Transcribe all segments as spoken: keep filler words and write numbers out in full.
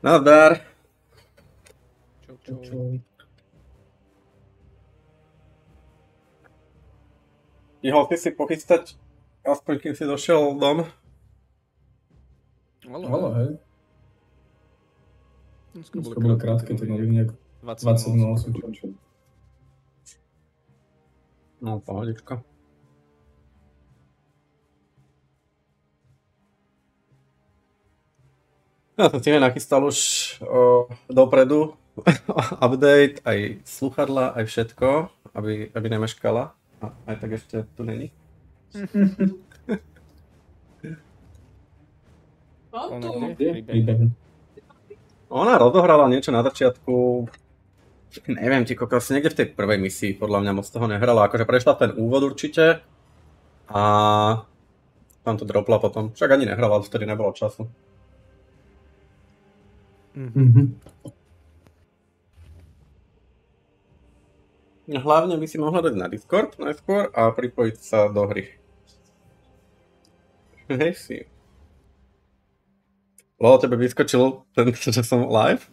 Nazdar. Čau, čau. Čau. Tihol ty si pochystať, aspoň kým si došiel dom. Halo, Halo, hej. Skoro Skoro bolo krátke, tie noviny, nejak dvadsať minút sú čo. No, pohodička. Ja som si nachystal už o, dopredu update, aj sluchadla, aj všetko, aby, aby nemeškala. A aj tak ešte tu není. Ona Kde? kde? Príbeh. Ona rozohrala niečo na začiatku, neviem ti kokos, niekde v tej prvej misii podľa mňa moc toho nehrala, akože prešla ten úvod určite a tam to dropla potom, však ani nehrala, vtedy nebolo času. Mhm. Hlavne by si mohla dať na Discord najskôr a pripojiť sa do hry. Hej si. Lolo, tebe vyskočil ten, že som live?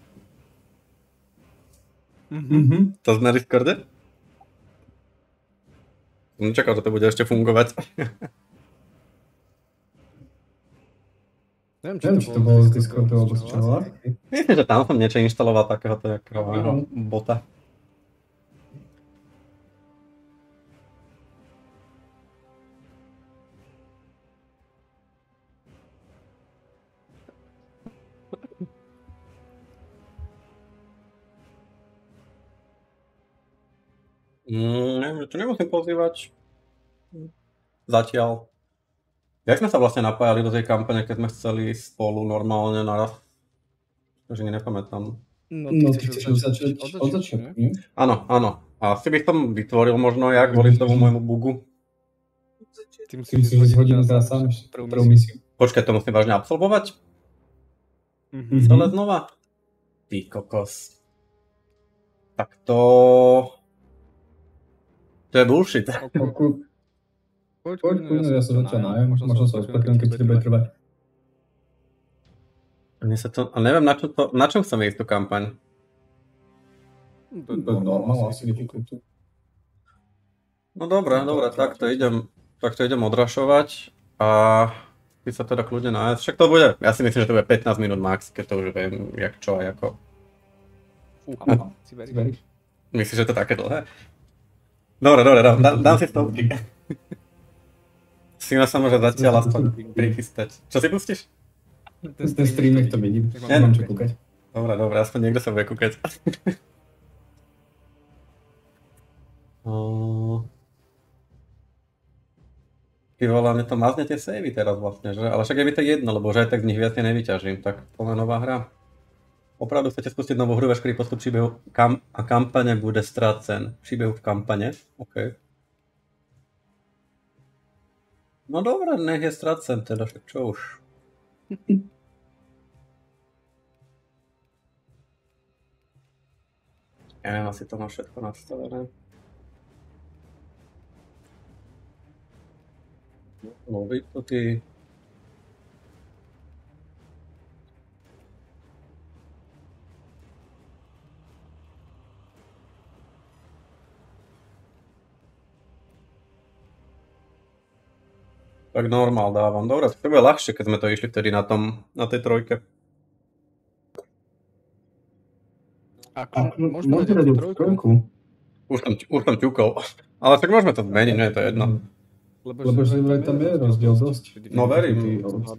Mhm. To na Discorde? Som nečakal, že to bude ešte fungovať. Neviem, Neviem, či to bolo z Discordu, alebo z čoho. Myslím, že tam som niečo inštaloval takého takového bota. Mm, neviem, že to nemusím pozývať. Zatiaľ. Jak sme sa vlastne napájali do tej kampane, keď sme chceli spolu normálne naraz? Takže nepamätám. No, No, ty chceš začať od začiatku, nie? Áno, áno. Asi by som vytvoril možno jak kvôli tomu môjmu bugu. Ty Ty musíš ísť hodinu teraz sám prvú misiu. Počkaj, to musím vážne absolvovať? Mhm. Celé znova? Ty kokos. Tak to... To je bullshit. Poď, poď, ja sa zatiaľ nájem, možno sa ospravedlňujem, keď to bude trvať. Mne sa to... A neviem, na čom, to, na čom chcem ísť tú kampaň. To je normál, asi difficulty. No dobré, dobré, tak to idem, tak to idem odrašovať a ty sa teda kľudne nájsť. Však to bude, ja si myslím, že to bude pätnásť minút max, keď to už viem, jak čo a ako. Fúha, si veríš? Myslíš, že to je také dlhé? Dobre, dobre, dám, dám, dám si stovky. Sina sa môže zatiaľ aspoň prichystať. Čo si pustíš? Ten stream, nech to vidím. Ja Nemám čo kúkať. Dobre, dobre, aspoň niekto sa bude kúkať. O... Ty vole, mne to mazne tie savey teraz vlastne, že? Ale však je mi to jedno, lebo že aj tak z nich viac nevyťažím, tak plná nová hra. Opravdu chcete spustiť novú hru, veškerý postup príbehu kam a kampane bude strácen. Príbehu v kampane? OK. No dobré, nech je strácen teda, však čo už. Ja neviem, asi to má všetko nastavené. No, vypnutý. Tak normál dávam. Dobre, to bude ľahšie, keď sme to išli vtedy na tom, na tej trojke. Ako, Môžeme môžeme dať dať trojku. trojku? Už som, už som ťukol. Ale tak môžeme to zmeniť, nie je to jedno. Lebo že vraj tam je rozdiel dosť. No verím.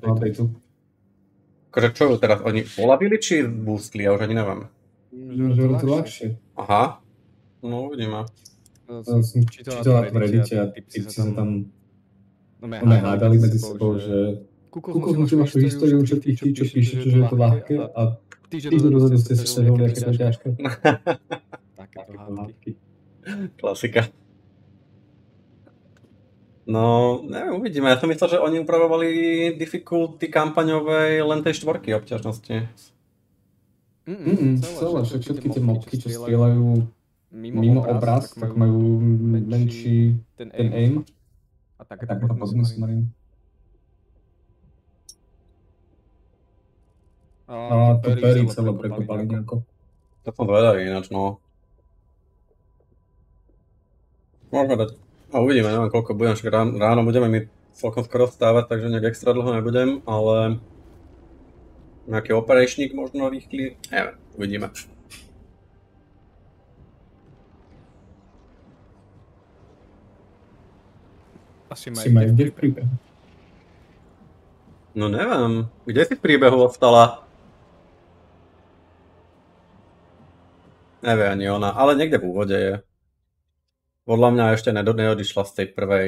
Akože čo ju teraz, oni polabili či boostli, ja už ani neviem. Že je to ľahšie. Aha. No uvidíme. Čítal na tom Reddite a typci sa tam One hádali medzi sebou, že kúkol musí vašu históriu všetkých tí, čo píšete, že je to ľahké a tí, že dozadu ste si sedeli, aké to je ťažké. Takéto hádky. Klasika. No, neviem, uvidíme. Ja som myslel, že oni upravovali difficulty kampaňovej len tej štvorky obťažnosti. Mm, celé, všetky tie mobky, čo strieľajú mimo obraz, tak majú menší ten aim. A tak to potom smerím. A to Perry celé prekopali nejako. To som zvedavý ináč, no. Môžeme dať. A uvidíme, neviem koľko budem, však ráno, ráno budeme mi celkom skoro vstávať, takže nejak extra dlho nebudem, ale nejaký operečník možno rýchly, neviem, uvidíme. Asi majú kde v príbehu? No neviem, kde si v príbehu ostala? Nevie ani ona, ale niekde v úvode je. Podľa mňa ešte neodišla z tej prvej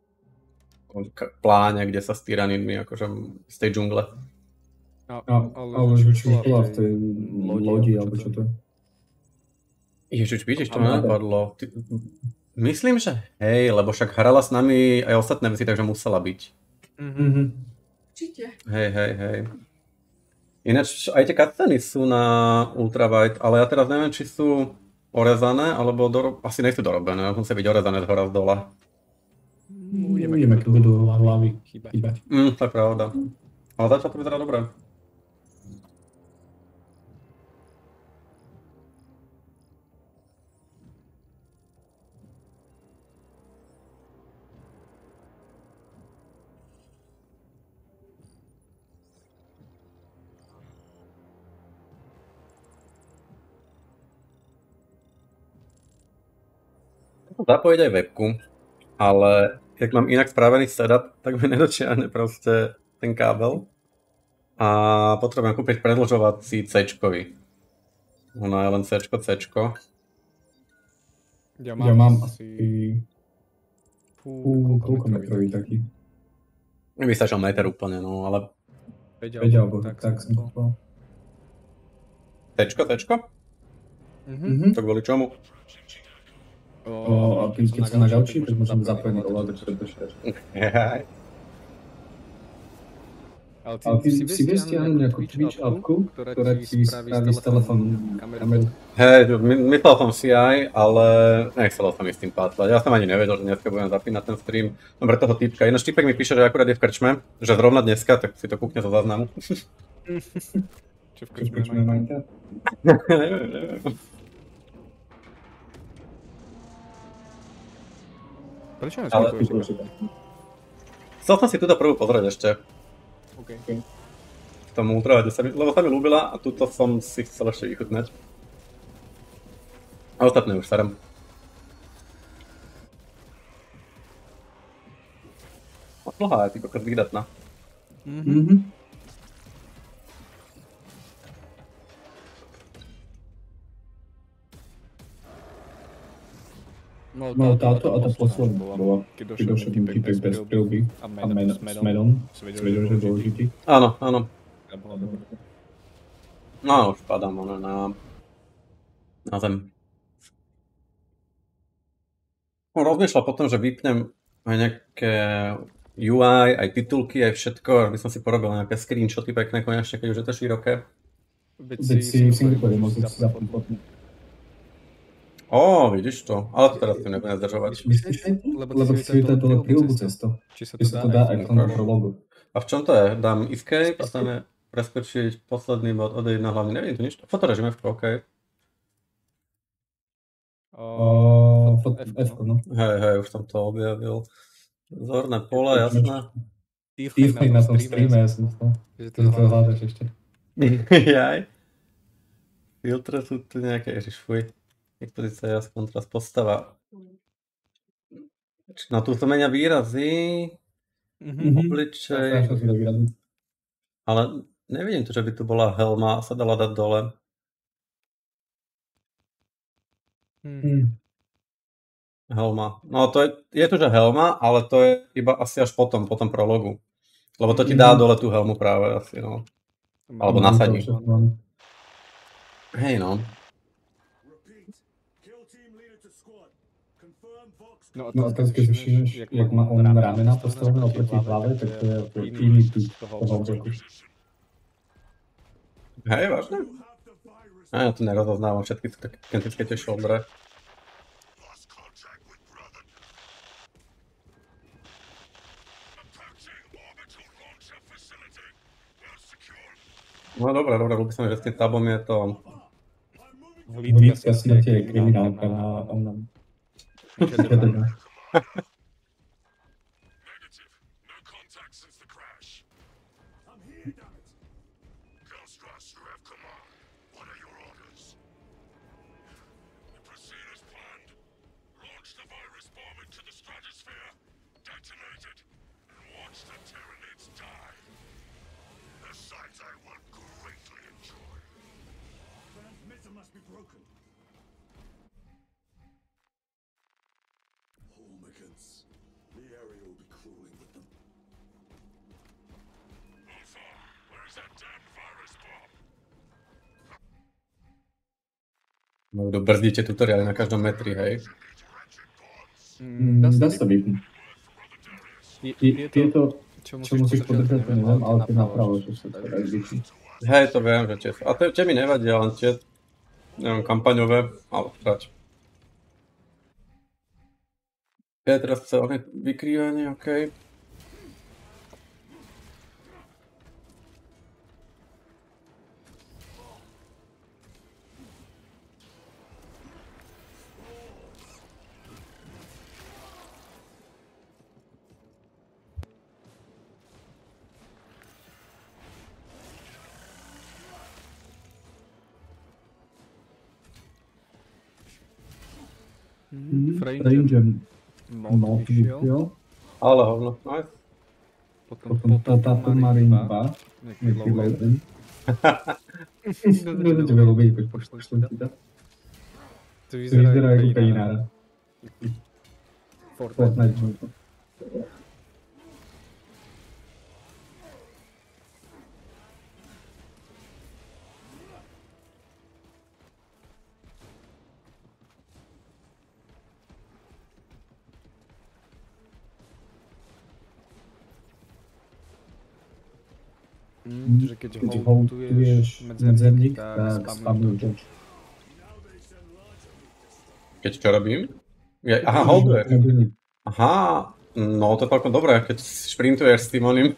pláne, kde sa s tyranidmi, akože z tej džungle. No, ale že či bola v tej lodi, alebo čo to je? Ježiš, vidíš, to ma napadlo. Ty... Myslím, že hej, lebo však hrala s nami aj ostatné veci, takže musela byť. Mhm. Určite. Hej, hej, hej. Ináč aj tie cutsceny sú na Ultrawide, ale ja teraz neviem, či sú orezané, alebo doro... asi nejsú dorobené, musia byť orezané z hora z dola. Uvidíme, keď budú hlavy chýbať. Mm, to je pravda. Ale začal to vyzerá dobre. Zapojiť aj webku, ale keď mám inak spravený setup, tak mi nedočiahne proste ten kábel. A potrebujem kúpiť predĺžovací C-čkový. Ono je len C-čko, C-čko. Ja mám, ja mám asi... Fú, koľko metrový taký? Mi by stačil meter úplne, no, ale... päť alebo tak, tak som to povedal. C-čko, C-čko? Mhm. To kvôli čomu? O, a keď som na gauči, tak môžem zapojený ovládač predbežať. Ale ty si vieš stiahnuť nejakú Twitch appku, ktorá ti spraví z telefónu kameru? Hej, myslel som si aj, ale nechcel som mi s tým pátlať. Ja som ani nevedel, že dneska budem zapínať ten stream. Dobre, toho týpka. Ináč týpek mi píše, že akurát je v krčme, že zrovna dneska, tak si to kúkne zo záznamu. Čo v krčme majte? Neviem, neviem. Prečo neskúkuješ? Chcel som si túto prvú pozrieť ešte. OK. V tom Ultrawide, lebo sa mi ľúbila a túto som si chcel ešte vychutnať. A ostatné už serem. A dlhá je, ty kokos vydatná. Mhm. No táto a tá posledná bola, keď došiel ten týpek bez prilby a s medom, si vedel, že je dôležitý. Áno, áno. No, už padám ono na, na zem. No, rozmýšľal potom, že vypnem aj nejaké ú í, aj titulky, aj všetko, aby som si porobil nejaké screenshoty pekné konečne, keď už je to široké. Veď si v singleplayeri môžeš si zapnúť potom. Ó, vidíš to, ale to teraz tu nebudem zdržovať. Myslíš aj to? Lebo ty si vytať dole príľbu cesto. Či sa to dá aj v tom prologu. A v čom to je? Dám escape a tam je preskočiť posledný bod, odejít na hlavný, neviem tu nič. Fotorežime v OK. Oooo, F, no. Hej, hej, už som to objavil. Zorné pole, jasné. Týfnej na tom streame, ja som to, že to hľadaš ešte. Jaj. Filtre sú tu nejaké, ježiš, fuj. Expozícia, jas, kontrast, postava. Na tu to menia výrazy. Obličej. Ale nevidím tu, že by tu bola helma a sa dala dať dole. Hmm. Helma. No to je, je tu, že helma, ale to je iba asi až potom, po tom prologu. Lebo to ti dá dole tú helmu práve asi, no. Alebo nasadí. Hej, no. No a teraz keď všimneš, jak má on ramena postavené oproti hlave, tak to je iný typ toho obleku. Hej, vážne? A ja tu nerozoznávam všetky kentické tie šoldre. No dobré, dobré, ľúbi sa mi, že s tým tabom je to... Hlídka smrti je kriminálka na onom. No, brzdíte tutoriály na každom metri, hej? Mm, dá sa vypnúť. Tieto, čo musíš podržať, to neviem, ale tie napravo, že sa to dá vypnúť. Hej, to viem, že tie... A tie mi nevadia, len tie, neviem, kampaňové, ale trať. Ja teraz chce oheň vykrývanie, okej. Okay. Ranger Mod vyšiel. Ale hovno, nice. Potom táto Marine dva, nejaký Legend. Kto to tebe ľúbi, poď pošlem ti to. To vyzerá ako Pejnára. Fortnite. Mm, že keď, keď holduješ medzerník, tak spamuj dodge. Keď čo robím? Je, aha, holduješ. Aha, no to je celkom dobré, keď šprintuješ s tým oným.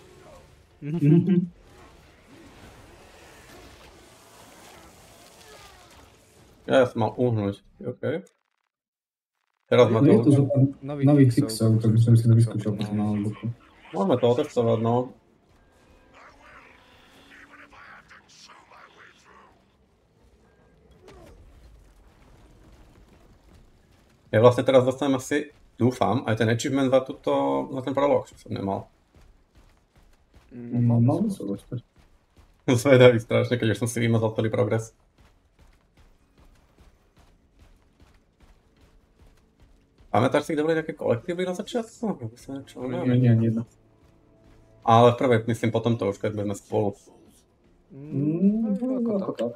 Ja som mal uhnúť, okej. Teraz ma to... Je to zo nových fixov, tak by som si to vyskúšal potom na notebooku. Môžeme to otestovať, no. Ja vlastne teraz dostanem asi, dúfam, aj ten achievement za, tuto, za ten prolog, čo som nemal. No, mal by som dostať. Zvedavý strašne, keď už som si vymazal celý progres. Pamätáš si, kde boli nejaké kolektívy na začiatku? Nie, nie, nie. Ale v prvej, myslím, potom to už, keď sme spolu. Mm, ako tak.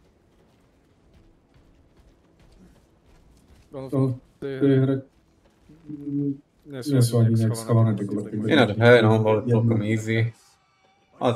To je hra... Nie sú ani nejak schované tie kolektívy. Ináč, hej, no, boli celkom easy. Ale...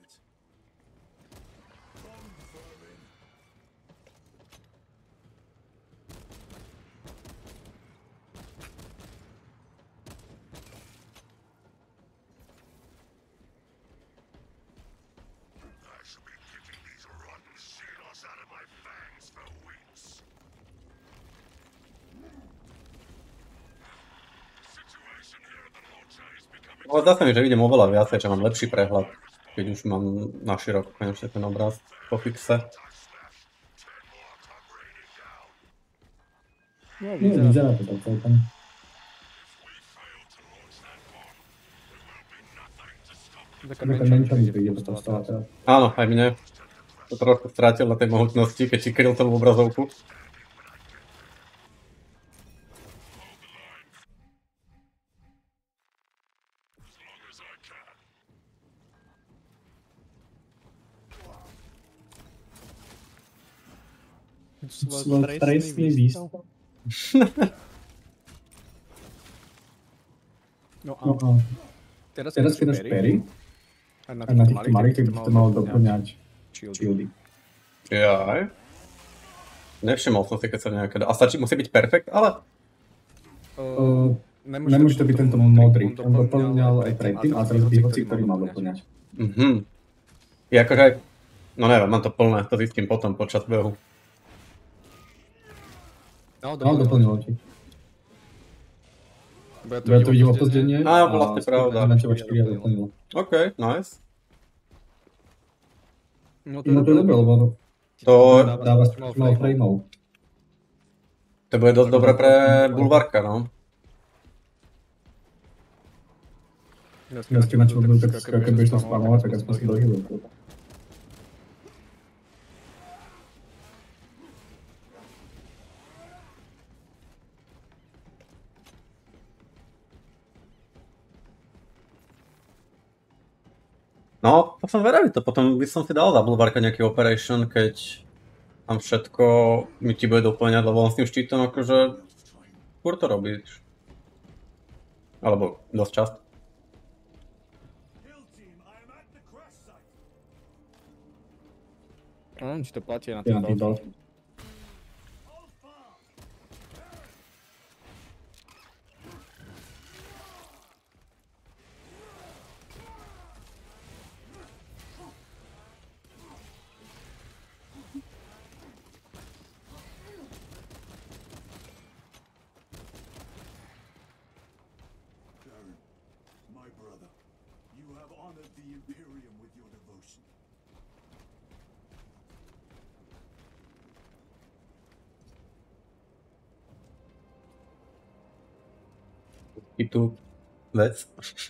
Ale zdá sa mi, že idem oveľa viacej, čo mám lepší prehľad, keď už mám na široko konečne ten obraz po fixe. No, vyzerá to tak celkom. Taká menšia mi príde to postava teraz. Áno, aj mne. To trošku strátil na tej mohutnosti, keď si kryl celú obrazovku. Svoj trestný výstup. No a teraz, teraz keď dáš pery, a na týchto malých, tak by to malo doplňať shieldy. Jaj. Nevšimol som si, keď sa nejaké... A stačí, musí byť perfekt, ale... Uh, nemôže to byť tento modrý. On doplňal aj predtým, ale teraz by hoci, ktorý mal doplňať. Mhm. Je akože aj No neviem, mám to plné, to zistím potom počas behu. No, No, doplnilo ti. Bo ja Ja to vidím opozdenie. Á, vlastne pravda. Na teba štyri a doplnilo. OK, nice. No No to je dobré, lebo To, dáva strašne malo frameov. to bude dosť dobré pre bulvárka, no. Ja s tým, čo budú tak skákať, budeš tam spamovať, tak aspoň si dohýlujem. No, to som vedavý, to potom by som si dal za bulvárka nejaký operation, keď tam všetko mi ti bude doplňať, lebo on s tým štítom akože furt to robíš. Alebo dosť často. No, neviem, či to platí na Ja tým na tým balcom. balcom. My brother, you have honored the Imperium with your devotion. I tu vec.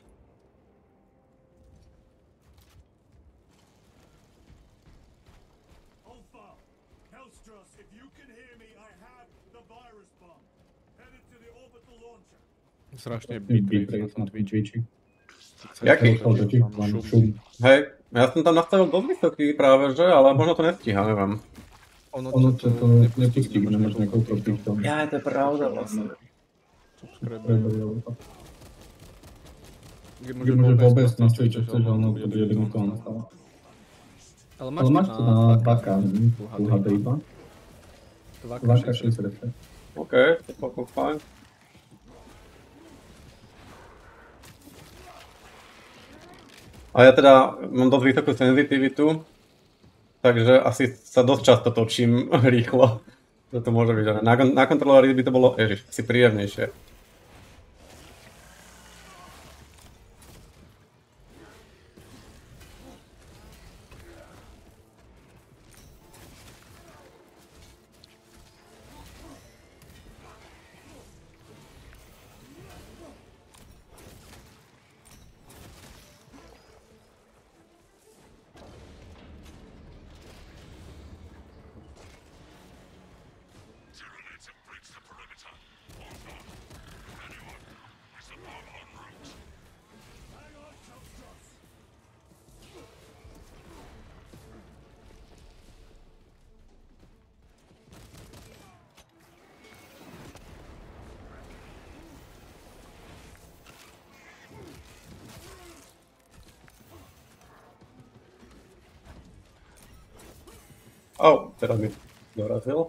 Alpha, Hellstros, if you can hear me, I have the virus bomb. Headed to the orbital launcher. Strašne Bitrate bitrate na na Twitchi. Twitchi. Jaký? Otočí, mám šum. Hej, ja som tam nastavil dosť vysoký práve, že? Ale možno to nestíha, neviem. Ono Ono to to nepustí, bo nemáš nejakou profitom. Ja, to je pravda vlastne. subscribe. Keď môžeš vôbec nastaviť, čo chceš, ale ono to bude limitované stále. Ale Ale máš to na dva ká, Full há dé iba. dva ká šesť refresh. OK, to je celkom fajn. A ja teda mám dosť vysokú senzitivitu, takže asi sa dosť často točím rýchlo. To to môže byť, že na, na kontrolóri by to bolo, ježiš, asi príjemnejšie. Au, teraz mi dorazil.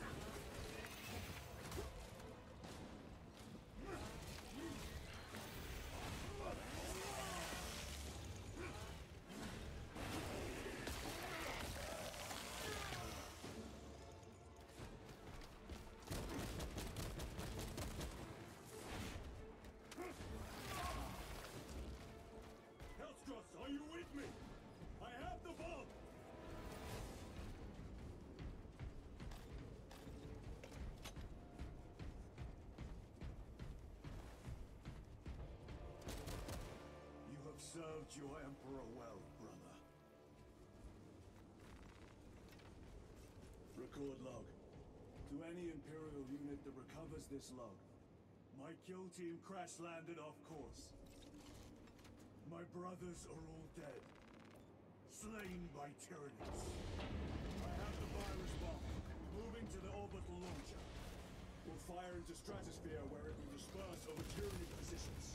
Hellstros, are you with me? I have the bomb. You have served your Emperor well, brother. Record log. To any Imperial unit that recovers this log, my kill team crash landed off course. My brothers are all dead, slain by tyrannies. I have the virus bomb, moving to the orbital launcher. We'll fire into stratosphere where it will disperse over tyranny positions.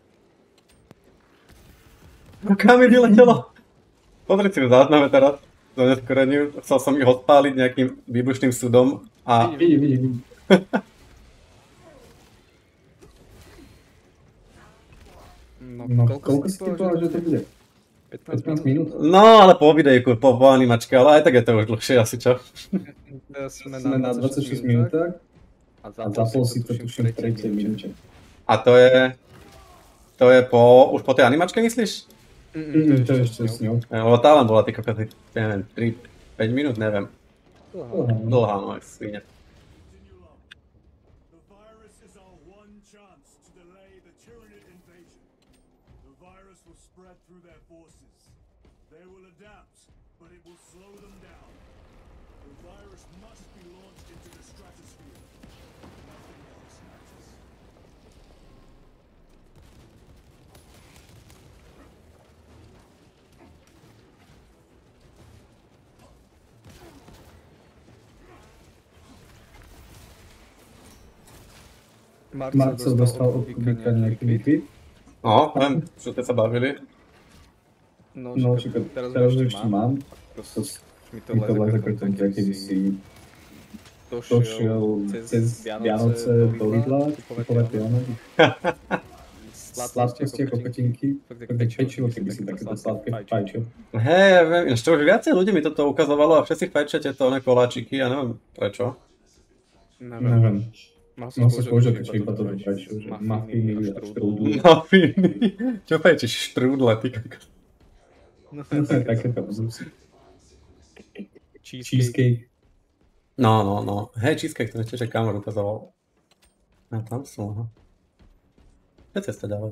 Kam mi vyletelo? Pozri si v zázname teraz. do neskoreniu. Chcel som ich odpáliť nejakým výbušným súdom a... Vidím, vidím, vidím. No, No, koľko, koľko si si ty povedal, že to bude? pätnásť minút? No, ale po videjku, po, po animačke, ale aj tak je to už dlhšie asi, čo? Teraz sme Sme na dvadsaťšesť minútach a zapol si to tuším v tretej minúte. A to je... To je po... Už po tej animačke myslíš? Mm, to je ešte s ňou. Lebo tá len bola ty kokos, neviem, tri päť minút, neviem. Dlhá. Dlhá, no, jak svíňa. Continue long. The virus is our one chance to delay the Tyranid invasion. The virus will spread through their forces. They will adapt, but it will slow them down. The virus must be launched into the stratosphere. Nothing else matters. Marcel dostal od Kubíka nejaký liquid. No, viem, čo ste sa bavili. No, No, čakaj, čakaj, teraz, teraz už už ešte ešte mám. mám. To, To, mi to mi to leze leze krtom, krtom, kedy si došiel došiel cez Vianoce do Lidla, kupovať piano. Sladkosti ako kotinky, tak pečivo, keby si takéto sladké fajčil. Hej, ja viem, ináč to už viacej ľudí mi toto ukazovalo a všetci fajčia tieto one koláčiky, ja neviem prečo. Neviem. Mal Mal som spolužiaľ, keď iba to vyfajčil, že mafíny a štrúdly. Mafíny. Čo fajčíš? Štrúdle, ty kokos. No, Takéto vzúsi. cheesecake. Cheesecake. No, no, no. Hej, cheesecake, to mi tiež kamer ukazoval. A tam sú, aha. Je cesta ďalej.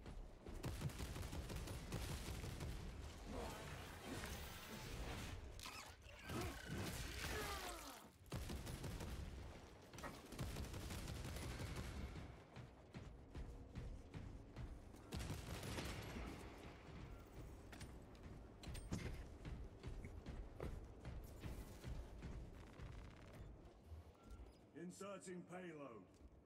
Inserting payload.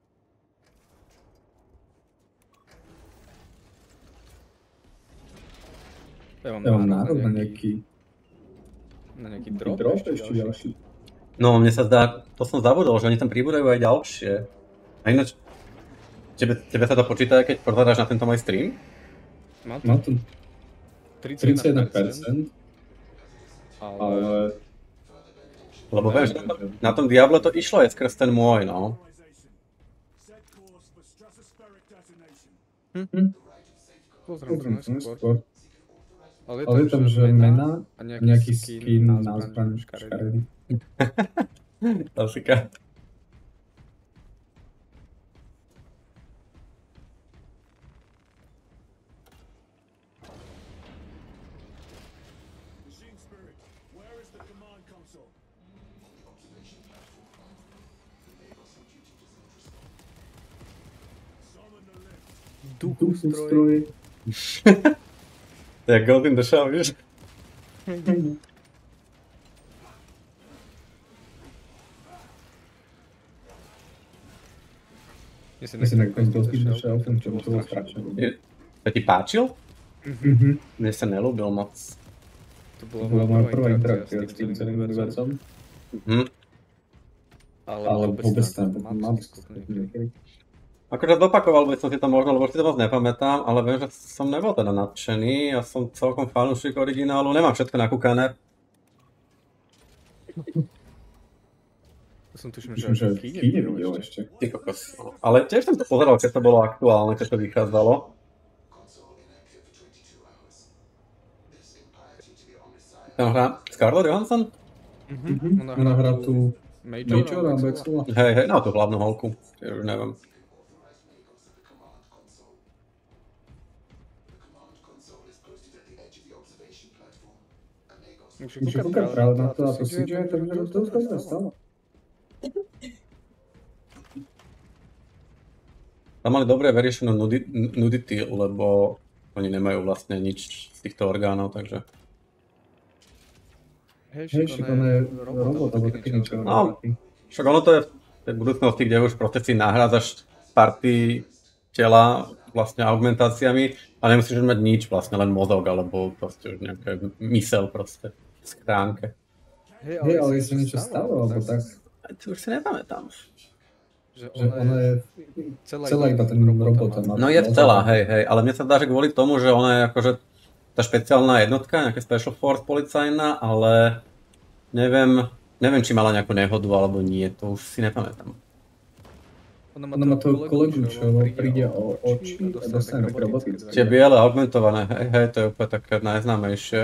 Ja mám Ja mám nárok nárok na na nejaký, nejaký na nejaký drop, drop ešte ešte ďalší. ďalší. No, mne sa zdá, to som zabudol, že oni tam pribúdajú aj ďalšie. A ináč, tebe, tebe sa to počíta, keď pozeráš na tento môj stream? Mám Mám tu tu tridsaťjeden percent, ale ale... Lebo viem, že na tom, na tom Diable to išlo aj skrz ten môj, no. Authorization. Set course for stratospheric detonation. pozriem Pozriem to to neskôr. neskôr. Ale Ale je tam, že mena a a nejaký, nejaký skin skin na na zbraň zbraň škaredý. škaredý. Klasika. Machine Spirit, where is the command console? Summon the lift. Duchu Tu sú stroj. stroje. To je Ghost in the Shell, vieš? Mne sa Myslím, nekto že ten Ghost in the Shell, ten čo to bolo strašne. Je- To ti páčil? Mhm. Mne sa nelúbil moc. To To bola moja prvá interakcia s tým celým univerzom, Mhm. ale vôbec tam mám skúsený. Akože zopakoval by som si to možno, lebo si to moc nepamätám, ale viem, že som nebol teda nadšený. Ja som celkom fanúšik originálu, nemám všetko nakúkané. To som tuším, Myslím, že v kíne videl ešte. Ty kokos. no. Ale tiež som to pozeral, keď to bolo aktuálne, keď to vychádzalo. Tam hrá Scarlett Johansson? Mhm. Ona hrá tu Major alebo jak sa volá? Hej, hej, no tú hlavnú holku. Ja už neviem. Když kúkam práve na to a to si deje, tak to to sa stalo. Tam mali dobre vyriešenú nudi- nudity, lebo oni nemajú vlastne nič z týchto orgánov, takže... Hej, Hej, však ona je robot, alebo také niečo. No. Však ono to je v tej budúcnosti, kde už proste si nahrádzaš party tela vlastne augmentáciami a nemusíš mať nič, vlastne len mozog, alebo proste už nejaké mysel proste. schránke. Hej, ale, ale jestli niečo stalo, alebo tak. To už si nepamätám. Že Že ona je celá, celá iba ten robot. No je celá, hej, hej, ale mne sa zdá, že kvôli tomu, že ona je akože tá špeciálna jednotka, nejaká Special Force policajná, ale neviem, neviem, či mala nejakú nehodu alebo nie, to už si nepamätám. Ona má, Ona má toho kolegu, čo príde o oči a dostane tak robotické. Tie biele augmentované, hej, hej, to je úplne také najznámejšie.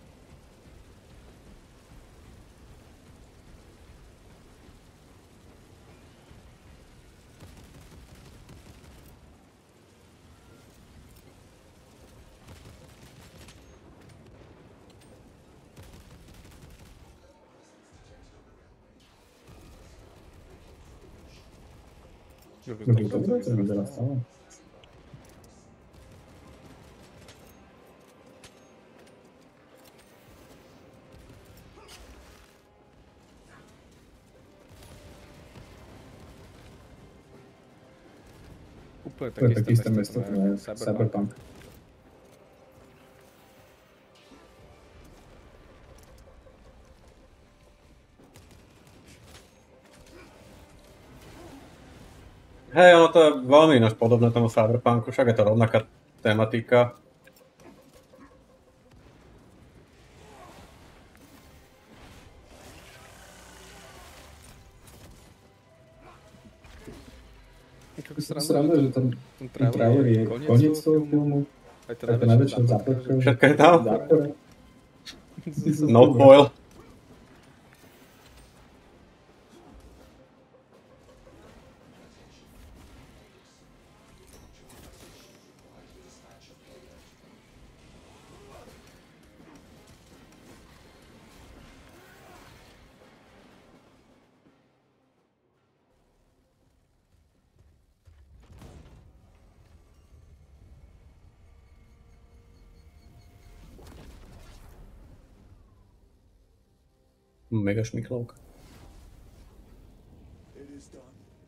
Dobrý, dobrý, to vyzerá stále. Úplne To je tak isté mesto, to je Cyberpunk. Hej, ono to je veľmi ináč podobné tomu Cyberpunku, však je to rovnaká tematika. Sranda, že ten trailer je koniec toho filmu, aj to najväčšia zápletka. Všetko je tam? No foil. Mega šmiklovka. It is done.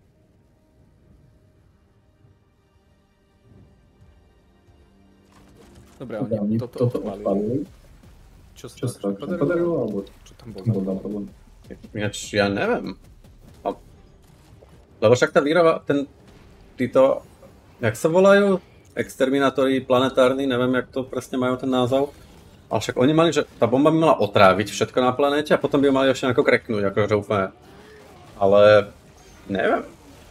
Dobre, Dobre, oni oni toto toto odpalili. odpalili. Čo Čo sa sa tak podarilo, alebo čo tam bol? bol tam problém? Ináč, ja neviem. A... Lebo však tá výroba, ten, títo, jak sa volajú? Exterminátori planetárni, neviem, jak to presne majú ten názov. Ale však oni mali, že tá bomba by mala otráviť všetko na planéte a potom by ju mali ešte nejako kreknúť, akože úplne. Ale neviem.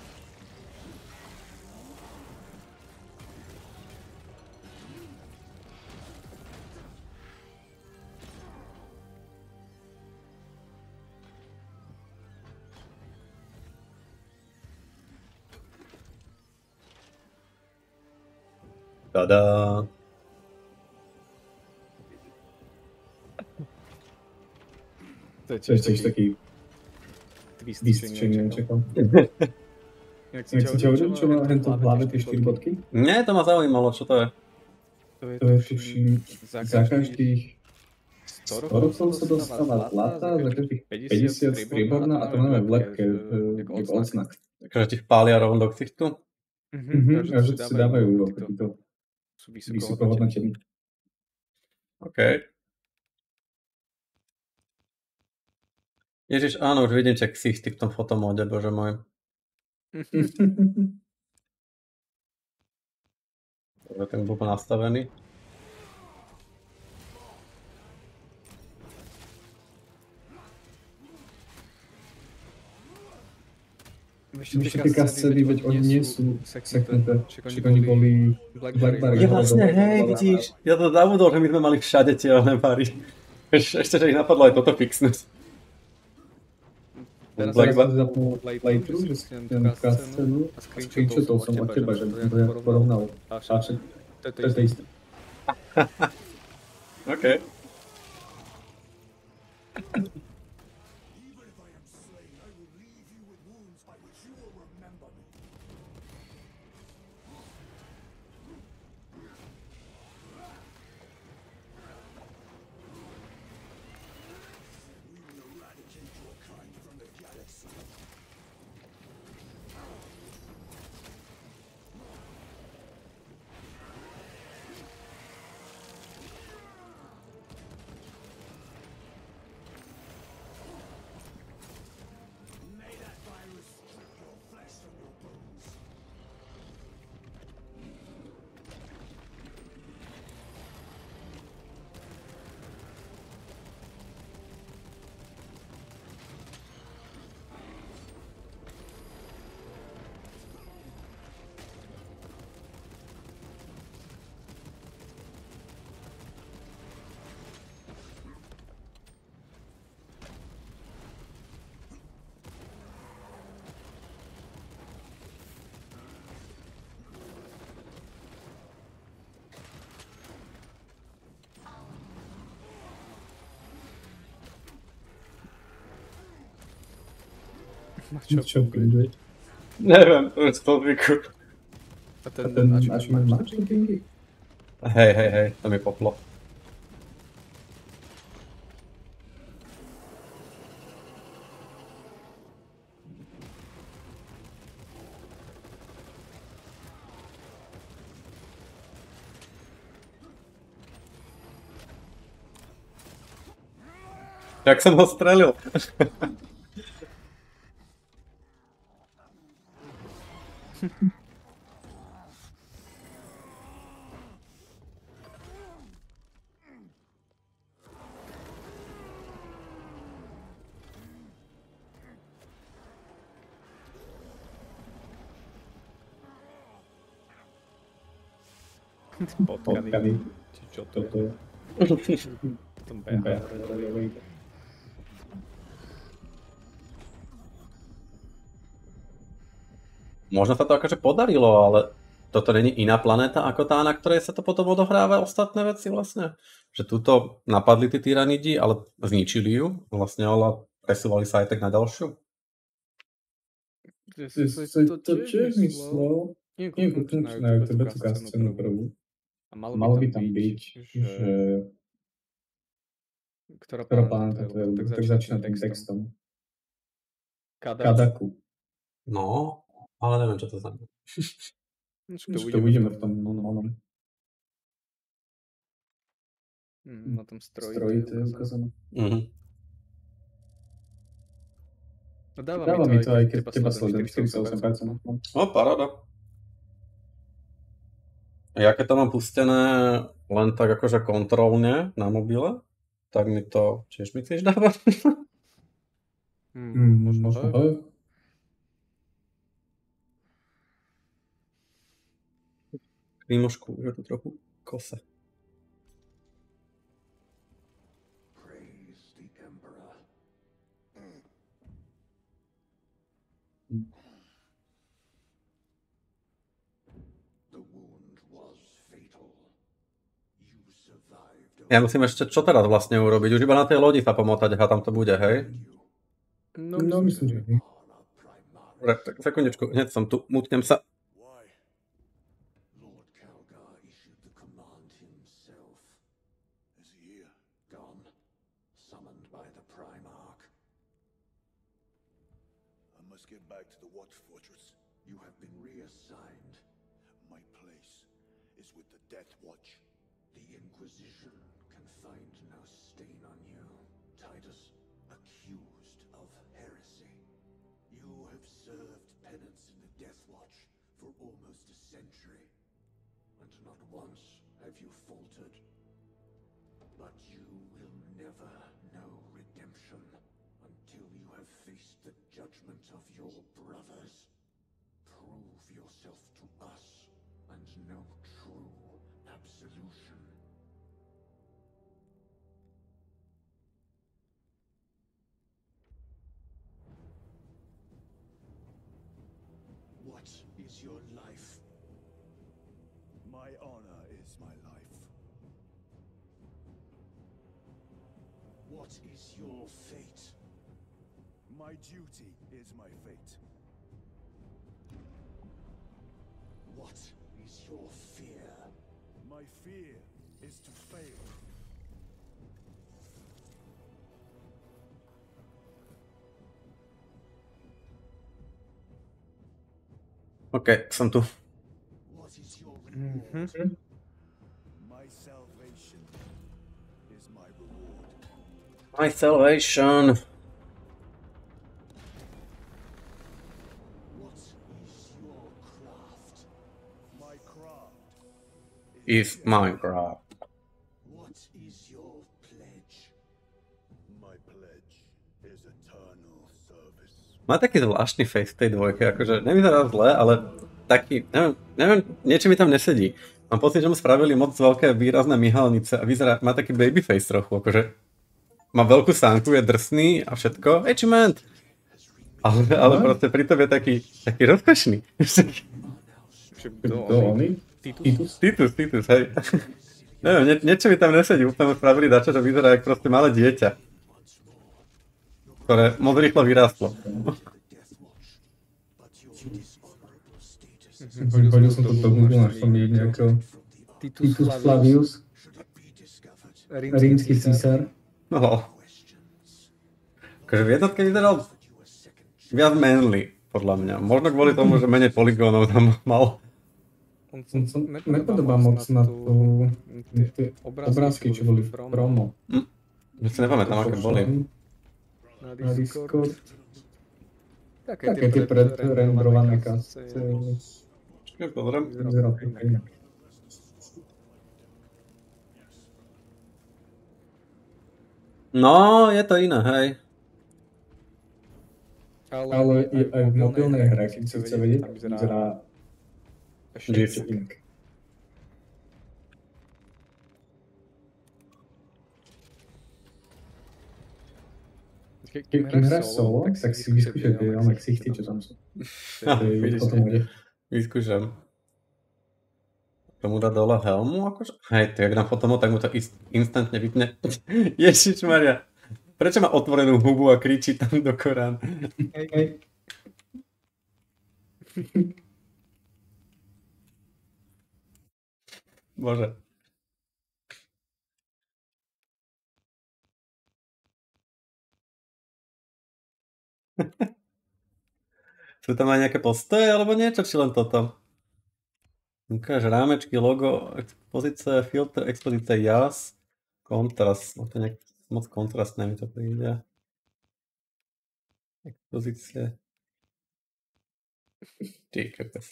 Tada. To je To je tiež tiež taký taký twist, twist, čo čo nečakal. nečakal. Jak Jak si ťa hovoril, čo má hento v hlave tie štyri bodky? Nie, to ma zaujímalo, čo to je. To je, To je tuším, za každých sto sto rokov sa dostáva zlata, za každých päťdesiat strieborná a to máme v lepke, ako odznak. Takže ti vpália rovno do ksichtu. Mhm, a že si dávajú takýto sú vysoko vysoko hodnotení. hodnotení. OK. Ježiš, áno, už vidím tie ksichty v tom fotomóde, bože môj. Je ten blbo nastavený. Ešte tie kascedy, veď oni nie sú seknuté, však oni boli Blackberry. Je vlastne, hej, vidíš, ja to zabudol, že my sme mali všade tie bary. Ešte, že ich napadlo aj toto fixnúť. Teraz Black som zapnul playthrough, že si ten kascenu a screenshotol som od teba, že to ja porovnal. A však to je to isté. OK. Even if I am slain, I will leave you with wounds by which you will remember me. We will eradicate your kind from the galaxy. Čo pinguj? Neviem, to je z podvyku. A ten, A ten na náš má čo pingy? Hej, hej, hej, to mi poplo. Jak jsem ho strelil. Potkaný. Či čo to je? Tom behá. Možno sa to akože podarilo, ale toto není iná planéta ako tá, na ktorej sa to potom odohráva ostatné veci vlastne. Že tuto napadli tí tyranidi, ale zničili ju vlastne, ale presúvali sa aj tak na ďalšiu. To tiež myslel. Nie funkčná, tebe tú scénu prvú. A malo, malo by tam byť, že... že... Ktorá planéta to je, tak začína tým textom. Kadaku. No, ale neviem, čo to znamená. To, to uvidíme v tom onom. Na tom stroji. Stroji to je ukázané. Mhm. No dáva, dáva mi to, aj keď teba sledujem štyridsať osem percent. O, paráda. Ja keď to mám pustené len tak akože kontrolne na mobile, tak mi to tiež myslíš dáva? Hmm, možno hej. Výmožku, že to trochu kose. Ja musím ešte čo teraz vlastne urobiť? Už iba na tej lodi sa pomotať a tam to bude, hej? No, no myslím, že nie. Dobre, tak sekundičku, hneď som tu, mutnem sa. Is your life. My honor is my life. What is your fate? My duty is my fate. What is your fear? My fear is to fail. OK, som tu. Mm-hmm. My salvation is my reward. My salvation. What is your craft? My craft is Minecraft. What is your pledge? My pledge is eternal service. Má taký zvláštny face v tej dvojke, akože nevyzerá zle, ale taký, neviem, neviem, niečo mi tam nesedí. Mám pocit, že mu spravili moc veľké výrazné myhalnice a vyzerá, má taký babyface trochu, akože má veľkú sánku, je drsný a všetko, achievement! Ale, ale proste pritom je taký, taký rozkošný. Kto oni? Titus? Titus, Titus, hej. Neviem, nie, niečo mi tam nesedí, úplne mu spravili dačo, že vyzerá jak proste malé dieťa, ktoré moc rýchlo vyrástlo. Hodil som to do Google, našlo mi nejakého Titus Flavius, rímsky císar. No. Akože v jednotke vyzeral viac manly, podľa mňa. Možno kvôli tomu, že menej poligónov tam mal. On sa nepodobá moc na tú, tie obrázky, čo boli v promo. Hm. Ja si nepamätám, aké boli. Na Discord. Také tie predrendrované kasce. Počkaj, pozriem. Vyzerá to inak. No, je to iné, hej. Ale aj v mobilnej hre, keď si chce vedieť, tam vyzerá ešte inak. Keď hráš solo, tak si vyskúšaj tie oné ksichty, čo tam sú. Vyskúšam. Tomu dá dole helmu, akože? Hej, ty, ak dám potom, tak mu to instantne vypne. Ježišmaria. Prečo má otvorenú hubu a kričí tam do Korán? Hej, hej. Bože. Sú tam aj nejaké postoje, alebo niečo, či len toto? Ukáž rámečky, logo, expozície, filter, expozície jas, kontrast. No to nejak moc kontrastné mi to príde. Expozície. Ty kokos.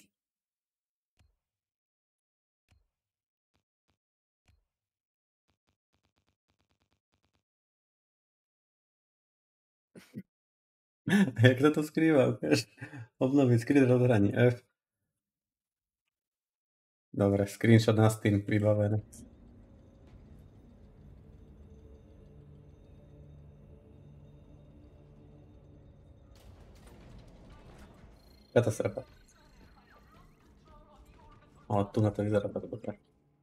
Jak sa to skrýva? Ukáž. Obnoviť skryt rozhraní F. Dobre, screenshot na Steam vybavené. Katastrofa. Ale tu na to vyzerá tak dobre.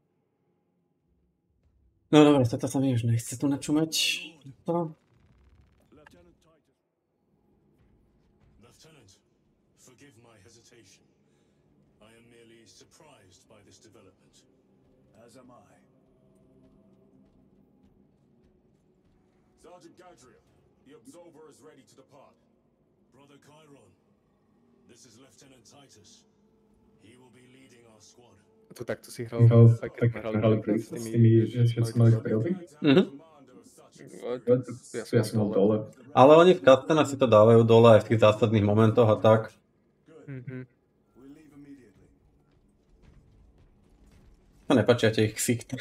No dobre, toto sa mi už nechce tu načúmať. To. Lieutenant, forgive my hesitation. I am merely surprised by this development. As am I. Sergeant Gadriel, the Absolver is ready to depart. Brother Chiron, this is Lieutenant Titus. He will be leading our squad. To takto si hral, Hral, tak tak keď sme hrali hrali s tými, že sme mali príroby. Mhm. Ja som mal dole. Ale oni v cutscenách si to dávajú dole aj v tých zásadných momentoch a tak. Mhm. We'll leave immediately. A nepačia ti ich ksicht.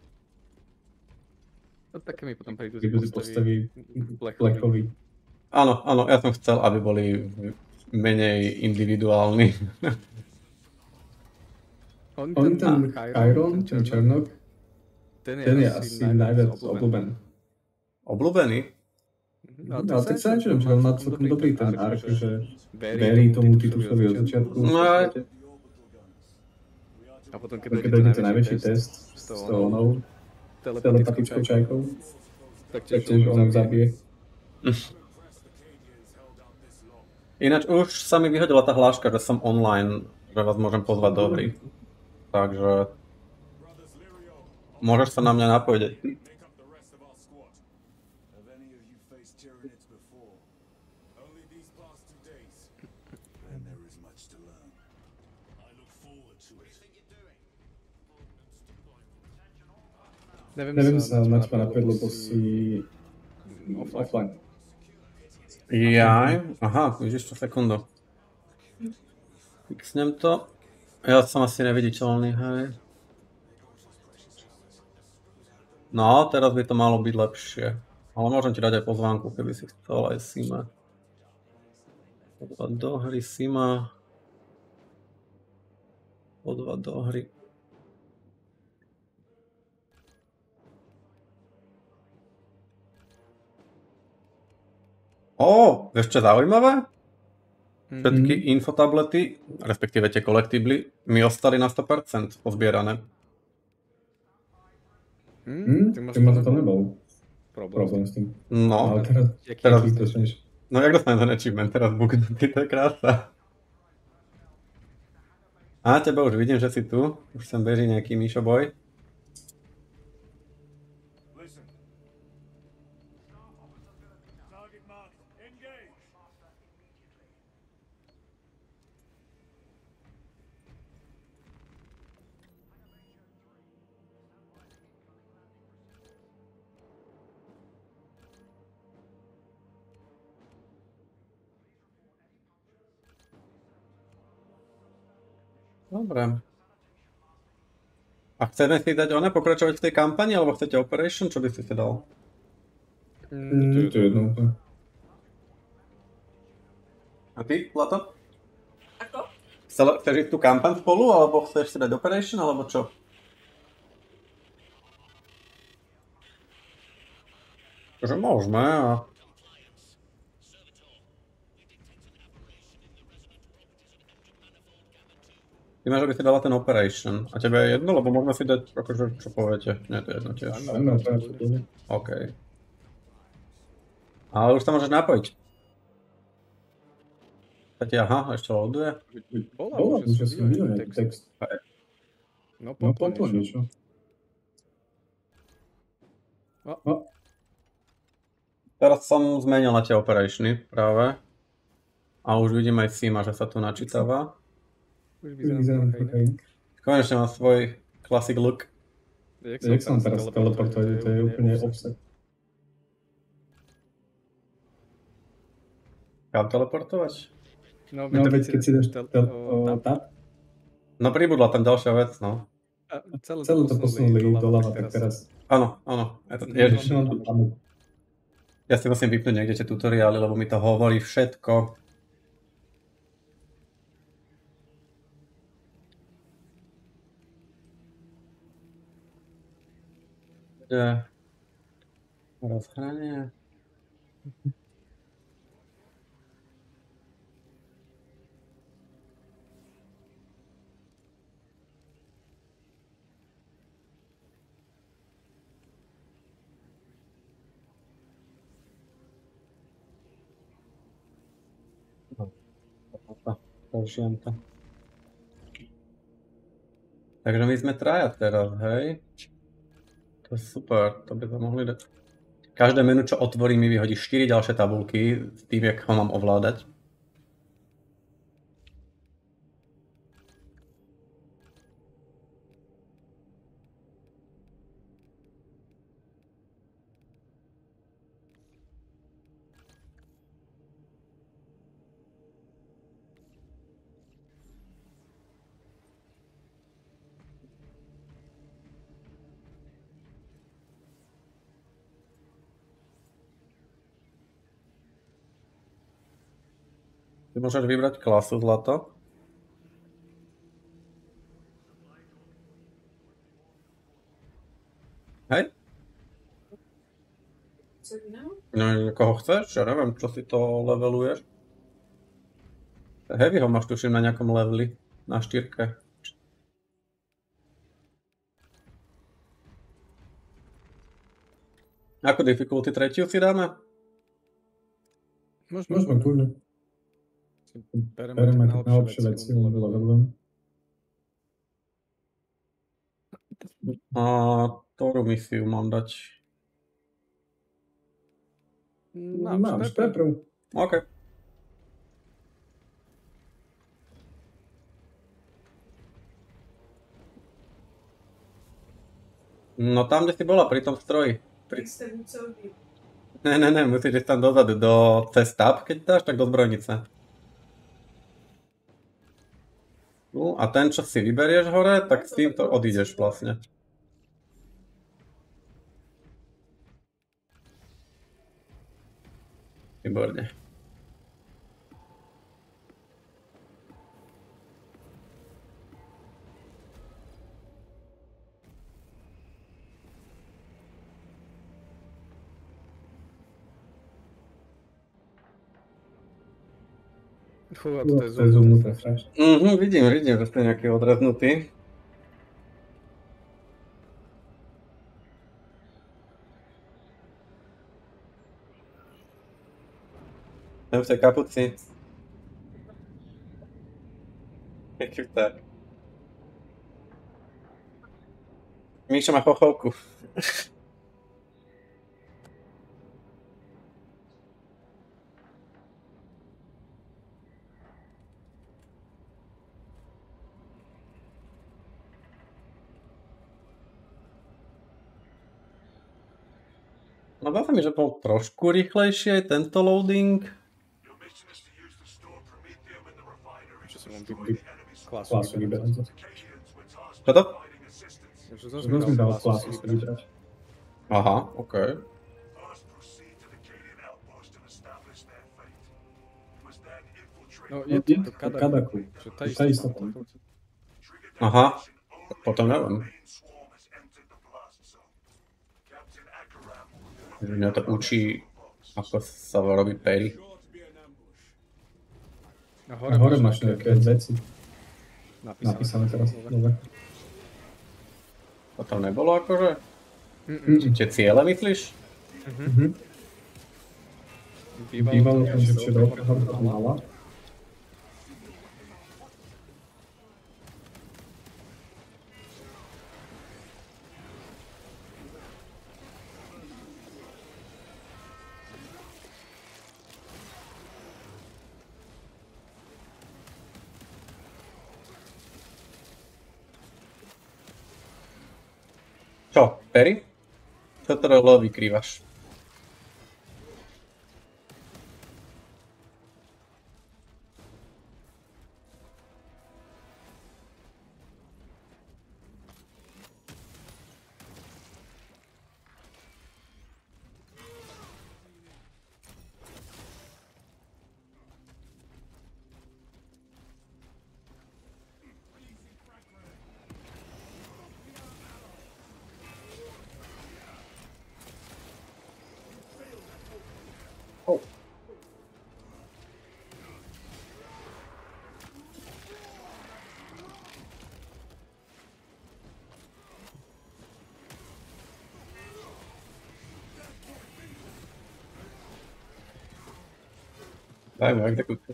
No také mi potom prídu Keď budú postavy postavy Blackovi. Blackovi. Áno, áno, ja som chcel, aby boli menej individuálni. On, On ten ten Chiron, ten Černok, ten je, ten je asi asi najviac obľúbený. Obľúbený? Mhm. Ale tak sa nečujem, že on má celkom dobrý ten ark, že verí tomu Titusovi od začiatku. No, a potom keď Keď dojde dojde ten najväčší test s s tou tou onou telepatickou telepatickou čajkou, čajkou, tak tak tiež tiež on on zabije. zabije. Ináč už sa mi vyhodila tá hláška, že som online, že vás môžem pozvať do hry. Takže môžeš sa na mňa napojiť. Pick up the rest of our squad. Have any of you faced Tyranids before? Only these past two days. And there is much to learn. I look forward to it. Neviem, Neviem sa sa na čo ma napadlo, lebo si offline. Jaj, aha, vidíš to sekundu. Fixnem to. Ja som asi neviditeľný, hej. No, teraz by to malo byť lepšie. Ale môžem ti dať aj pozvánku, keby si chcel aj Sima. Pozvať do hry Sima. Pozvať do hry. Ó, vieš čo je zaujímavé? Všetky Mhm. infotablety, respektíve tie kolektibly, mi ostali na sto percent pozbierané. Hm, Ty máš ty možno to nebol problém. problém s tým. No, Ale teraz, Jaký- teraz- jaký- teraz jaký- dostaneš. no jak dostanem ten achievement, teraz buknutý, to je krása. Ale teraz, jak Neviem, to sa- dostaneš A teba už vidím, že si tu. Už sem beží nejaký Míšo boj. Listen. Target marked. Engage. Dobre. A chceme si dať ona pokračovať v tej kampani, alebo chcete Operation? Čo by si si dal? Mm, to je jedno. A ty, Plato? Ako? Chcel, chceš ísť tú kampaň spolu, alebo chceš si dať Operation, alebo čo? Takže môžeme a... Ty máš, aby si dala ten Operation. A tebe je jedno, lebo môžeme si dať, akože, čo poviete. Nie, to je jedno tiež. Áno, to je OK. Ale už sa môžeš napojiť. Tak aha, ešte loaduje. Bola, už som videl nejaký text. No, No, potom potom niečo. niečo. A, Teraz som zmenil na tie operationy práve. A už vidím aj Sima, že sa tu načítava. už Vyzerám vyzerám trocha inak. inak. Konečne má svoj classic look. Jak Jak sa on teraz teleportuje, to je úplne offset. Kam teleportovať? No, No veď keď si dáš tel- tel- o, o, tap, No pribudla tam ďalšia vec, no. a celú, celú to posunuli doľava, tak teraz... Áno, áno. Je to, ježiš. No, no, no. Ja si musím vypnúť niekde tie tutoriály, lebo mi to hovorí všetko. Kde? Rozhranie. Použijem to. Takže my sme traja teraz, hej? To je super, to by sme mohli dať. Každé menu, čo otvorím, mi vyhodí štyri ďalšie tabulky s tým, jak ho mám ovládať. Ty môžeš vybrať klasu zlato. Hej? Co jiného? No, koho chceš? Ja neviem, čo si to leveluješ. Heavy ho máš tuším na nejakom leveli. Na štyrke. Ako difficulty tretiu si dáme? Môžeme, Môžeme kľudne. bereme Bereme tak tak najlepšie veci, levelujem. A ktorú misiu mám dať? Mám, Mám, špepe. špeprv. OK. No tam, kde si bola, pri tom stroji. Pri... Jak jste vůdcový. Ne, ne, ne, musíš ísť tam dozadu, do cez tab, keď dáš, tak do zbrojnice. No a ten, čo si vyberieš hore, tak s týmto odídeš vlastne. Výborne. Fú, a To to je je zoom. zoomuté strašne. Mhm, vidím, vidím, že ste nejaký odreznutý. Ten v tej kapuci. Jaký tak. Míša má chochovku. No dá sa mi, že bol trošku rýchlejšie tento loading. Čo som vám vypil? Klásu Klásu vyberať. Čo to? Že som Že som dal klásu si vybrať. Aha, okej. No je to do Kadaku. Kadaku. Že tá Tá istá. istá. Aha, potom neviem. Mňa to učí, ako sa robí parry. A A hore máš nejaké veci napísané. napísané teraz. Dobre. To tam nebolo akože? Mm-mm. Tie ciele myslíš? Mhm. Bývalo tam, že čo veľká horka mala. Čo, Perry? Čo to L vykrývaš? Oh. Daj mu exekúciu.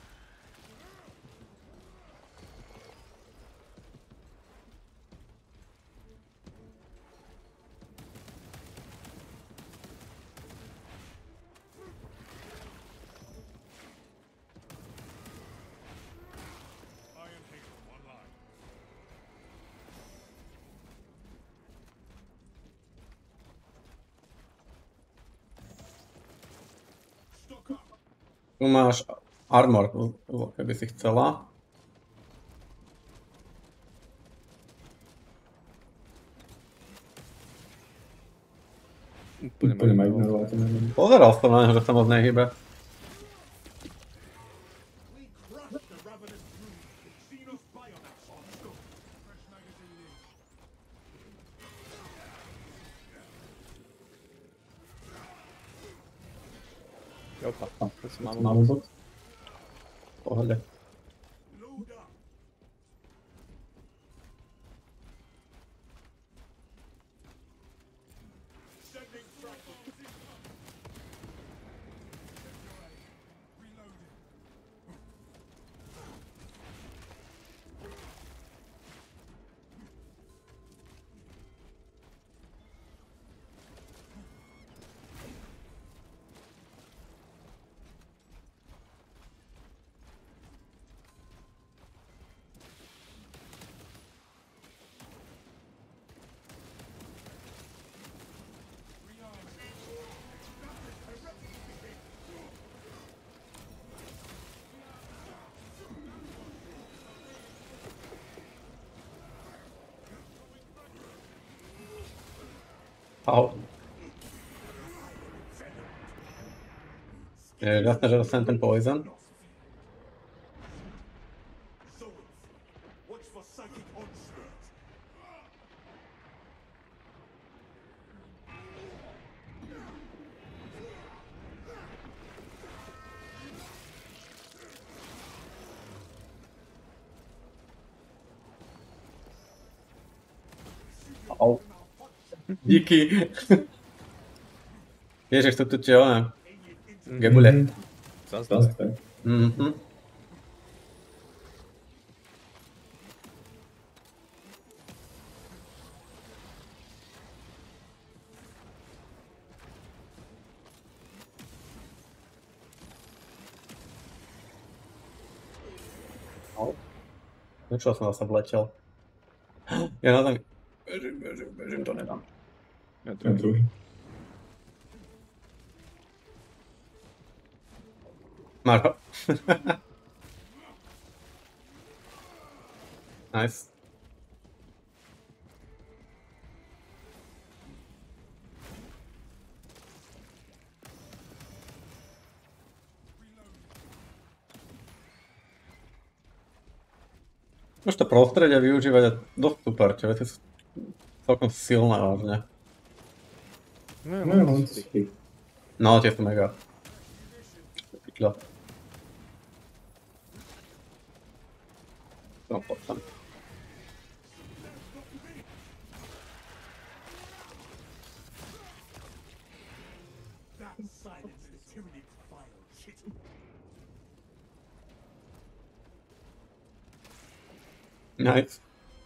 Tu máš armor, keby si chcela. Úplne Úplne ma ma ignoroval. to neviem. Pozeral som na neho, že sa moc nehybe. Opa, to som mám Mám bod. V pohode. Au. Je jasné, že dostanem ten poison. Watch for psychic onslaught. Au. Díky. Ježiš, to tu ti ona. Gebule. Zas Zase. Mhm. Niečo som zase vletel. Ja na zemi. Bežím, bežím, bežím, to nedám. Ja Ja druhý. Máš ho. Nice. Môžeš to prostredie využívať a dosť super, tie veci sú celkom silné vážne. No, ja No, ja mám mám to to spí. No, tie sú mega. Pytľa. No, poď tam. That silence the tyranny vile shit. Nice.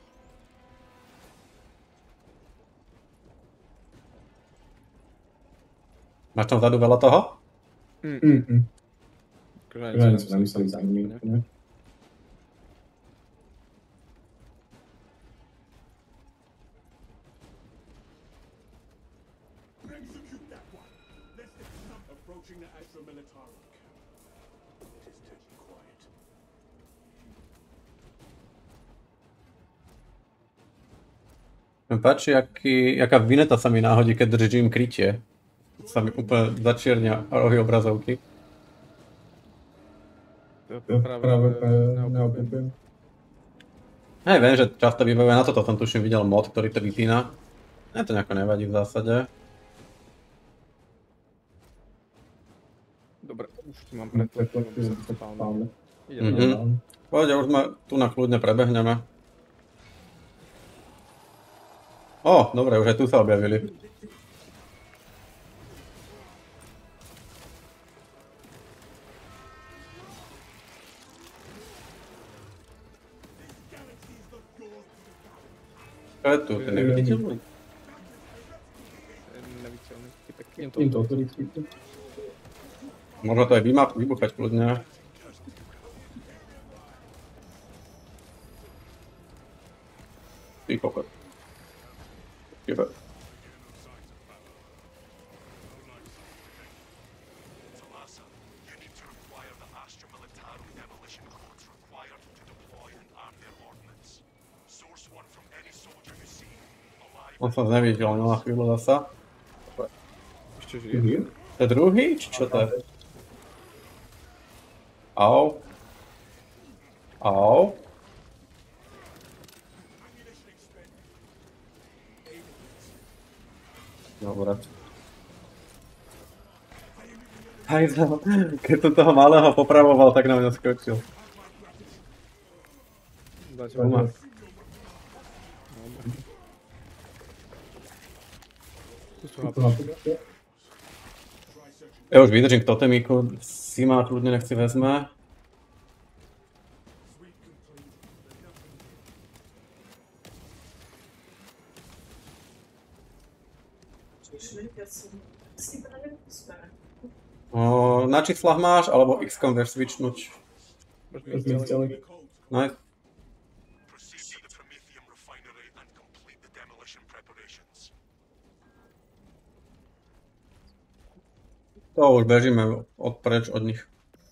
Máš tam vzadu veľa toho? Mhm. Akože Ja ani som nemyslel za nimi. Ne? Execute that one. Let's get some approaching the Astra Militarum camp. It is deadly quiet. Mne páči, aký, aká vineta sa mi náhodí, keď držím krytie. Sa mi úplne začiernia rohy obrazovky. To Ja práve, práve neobľúbujem. neobľúbujem. Hej, viem, že často bývajú, na toto som tuším videl mod, ktorý to vypína. Mne to nejako nevadí v zásade. Dobre, už tu mám Preto pretlačenú, je aby to som spálne. spálne. Ideme. Mhm. Poď, už sme tu na kľudne prebehneme. Ó, dobre, už aj tu sa objavili. Čo je tu? Ten neviditeľný? Neviditeľný typek. Idem to Idem to otvoriť. Možno to aj vymap, vybuchať kľudne. Ty kokot. Chyba. Talassa, you need to require the Astra Militarum demolition codes required to deploy and arm their ordnance. Source one from any soldier you see. Alive. On sa zneviditeľnil na chvíľu zasa. ešte žije. To je druhý? Či čo to je? Au. Au. Dobre. Hajzel, keď som toho malého popravoval, tak na mňa skočil. Dáte Uma. ma. Tu sú hapačky. Ja už vydržím k totemíku, si ma kľudne nech si vezme. O, na číslach máš, alebo X-kom vieš switchnúť. Môžeme Môžeme ísť ísť ďalej. ďalej. Nice. Proceed to the Prometheum refinery and complete the demolition preparations. To už bežíme odpreč od nich.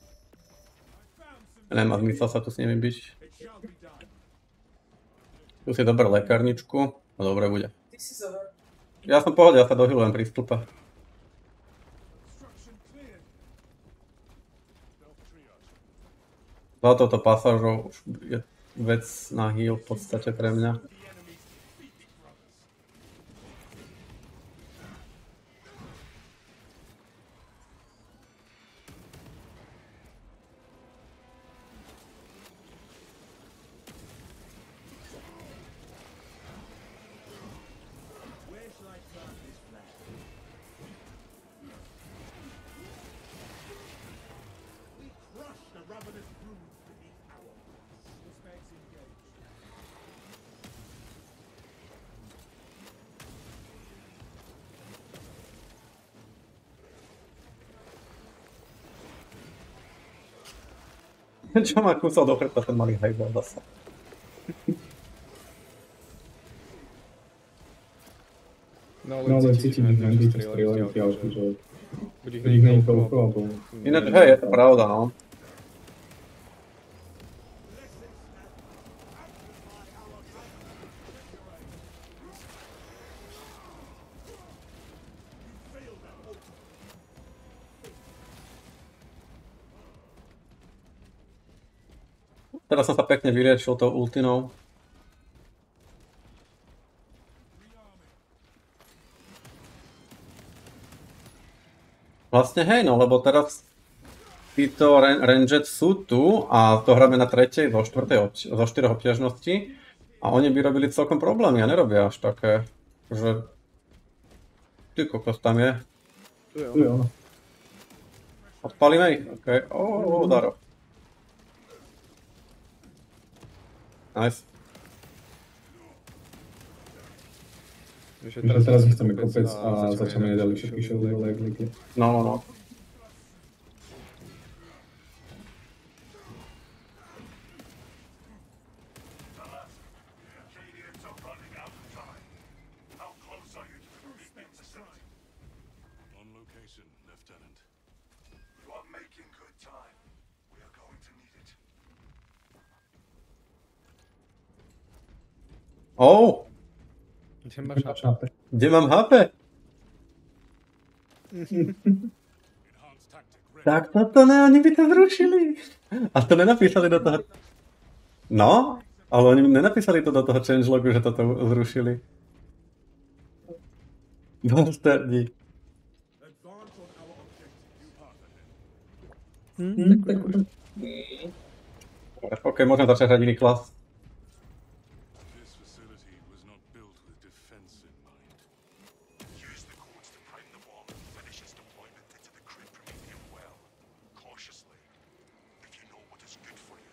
Nemá zmysel sa tu s nimi byť. Tu si dober lekárničku. No dobre bude. Ja som v pohode, ja sa dohylujem pri stĺpe. Za touto pasážou už je vec na heal v podstate pre mňa. Crush the ravenous brood beneath our suspects engaged. Čo ma kúsal do chrbta ten malý hajbal zasa. No No ale ale cítim, cítim, že že Andy Andy to to strieľajú strieľajú fialky, fialky, že buď ich keď ich není není toľko, toľko, alebo... Ináč, hej, je to pravda, no. Teraz som sa pekne vyriešil tou ultinou. Vlastne hej, no, lebo teraz títo ranged sú tu a to hráme na tretej zo štvrtej obť- zo štyroch obťažností a oni by robili celkom problémy a nerobia až také, že... Ty kokos, tam je. Tu je Tu je ono. ono. Odpalíme ich? Okej. Ó, Daro. Nice. Že Takže teraz ich chceme kopec a začneme nedali všetky šeldy dole, jak líky. No, no, no. On location, Lieutenant. You are making good time. We are going to need it. Oh, Kde máš Máš há pé? há pé. kde mám há pé? Enhanced tactic ready. Tak toto ne, oni by to zrušili. A to nenapísali do toho... No, ale oni nenapísali to do toho changelogu, že toto zrušili. Bastardi. Advance on our objective. You path ahead. Hm, tak Ok, môžem začať hrať iný klas. This facility was not built with defense in mind. Use the codes to prime the bomb. Finish its deployment into the crypt premium well. Cautiously. If you know what is good for you.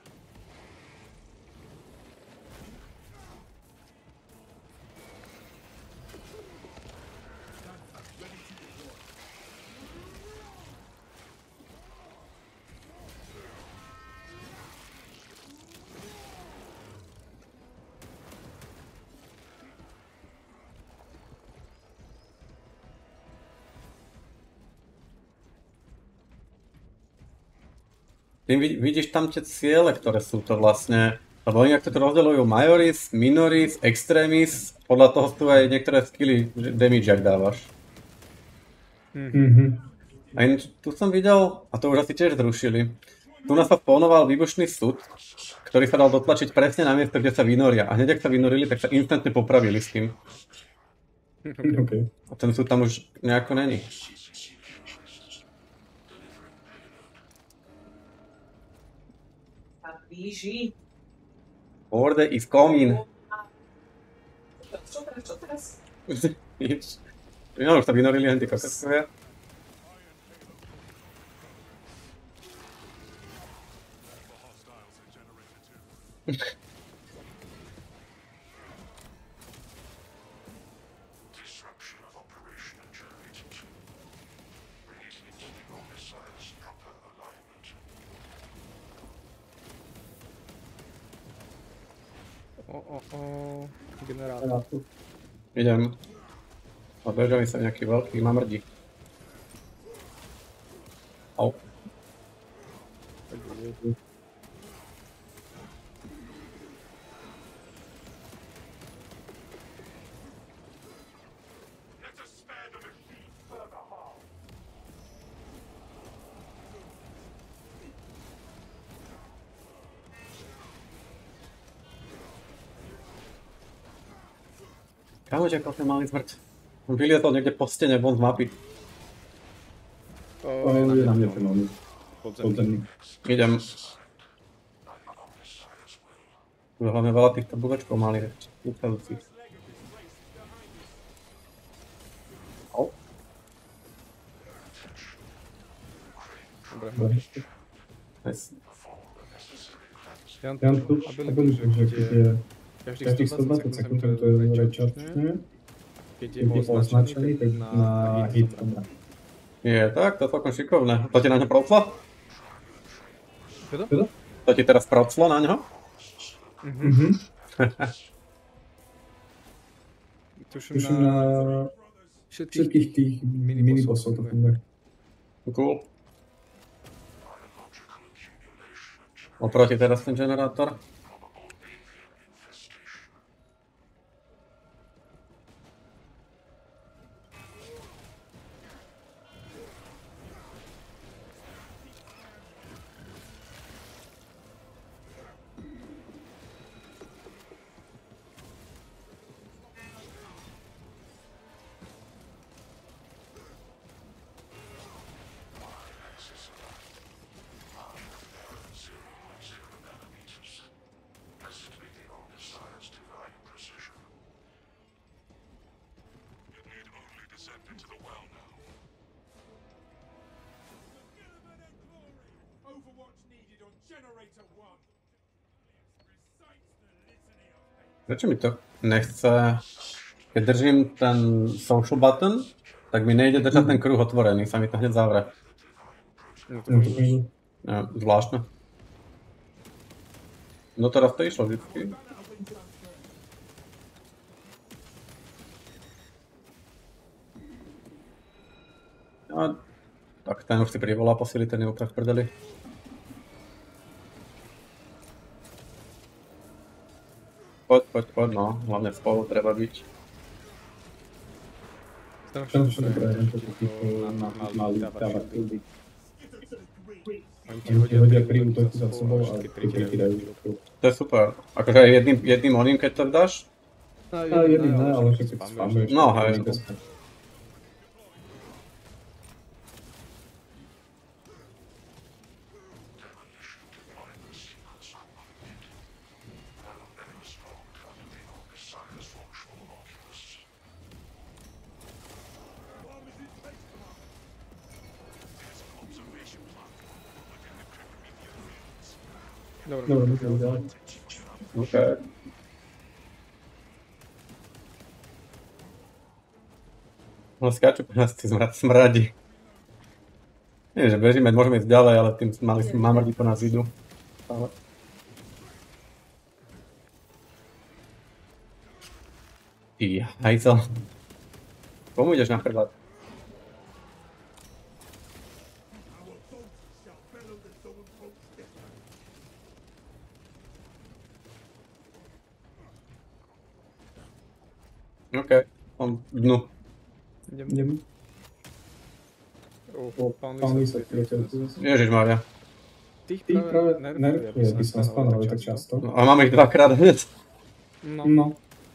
Ty vid- vidíš tam tie ciele, ktoré sú to vlastne, lebo oni ak to rozdeľujú Majoris, Minoris, Extremis, podľa toho sú aj niektoré skilly, že damage ak dávaš. Mhm. A ináč, tu som videl, a to už asi tiež zrušili, tu nás sa spawnoval výbušný súd, ktorý sa dal dotlačiť presne na miesto, kde sa vynoria. A hneď ak sa vynorili, tak sa instantne popravili s tým. OK. A ten súd tam už nejako není. A blíži. Order is coming. Čo teraz, čo teraz? Nič. No, už sa vynorili len tí kokoskovia. Hostiles are generated too. Disruption of operation generated. Releasing all missiles, proper alignment. O, o, o, generátor. Idem. A bežal mi sa nejaký veľký mamrdí. Au. Let us spare the machine further harm. Kámoč, ako sme mali zmrť. Vylietol niekde po stene von z mapy. To To je na je na mňa mňa ten on. podzemný. Podzemný. Idem. Hlavne veľa týchto bulečkov mali ľúkajúcich. Au. Dobre. Dobre. Nice. Ja mám Ja mám tu tu abilitu, abilitu, že keď je každých každých sto dvadsať stodvadsať sekúnd sekúnd to je tento rečarčne. rečarčne, Keď je keď je označený, tak na hit tam dá. Je tak, to je celkom šikovné. To ti na ňo proclo? Teda? Teda? To ti teraz proclo na ňo? Mhm. Tuším na všetkých tých minibosov to funguje. Cool. Oproti teraz ten generátor. Prečo mi to nechce, keď držím ten social button, tak mi nejde držať ten kruh otvorený, sa mi to hneď zavre. Ja, zvláštne. No teraz to išlo vždycky. A, tak ten už si privolá posily, ten je úplne v prdeli. Poď, poď, poď, no. Hlavne spolu treba byť. Tam sú dobré, že to mali dávať kľudy. Oni ti hodia pri útoku za sebou a ty prikýdajú. To je super. Akože aj jedným, jedným oným, keď to dáš? No, jedným ne, ale keď spamuješ. No, hej. Dobre, dobre, musím ďalej. OK. No skáču po nás tí smradi. Nie, že bežíme, môžeme ísť ďalej, ale tým mali mamrdi po nás idú. Ale... Ty hajco. Komu ideš na prehľad? OK, on dnu. Idem. Idem. Oh, pán Lisa, ktorý ťa odpúva. Ježišmarja. Tých Ty práve nervuje, by som spanovali tak často. No, a máme ich dvakrát hneď. No. No.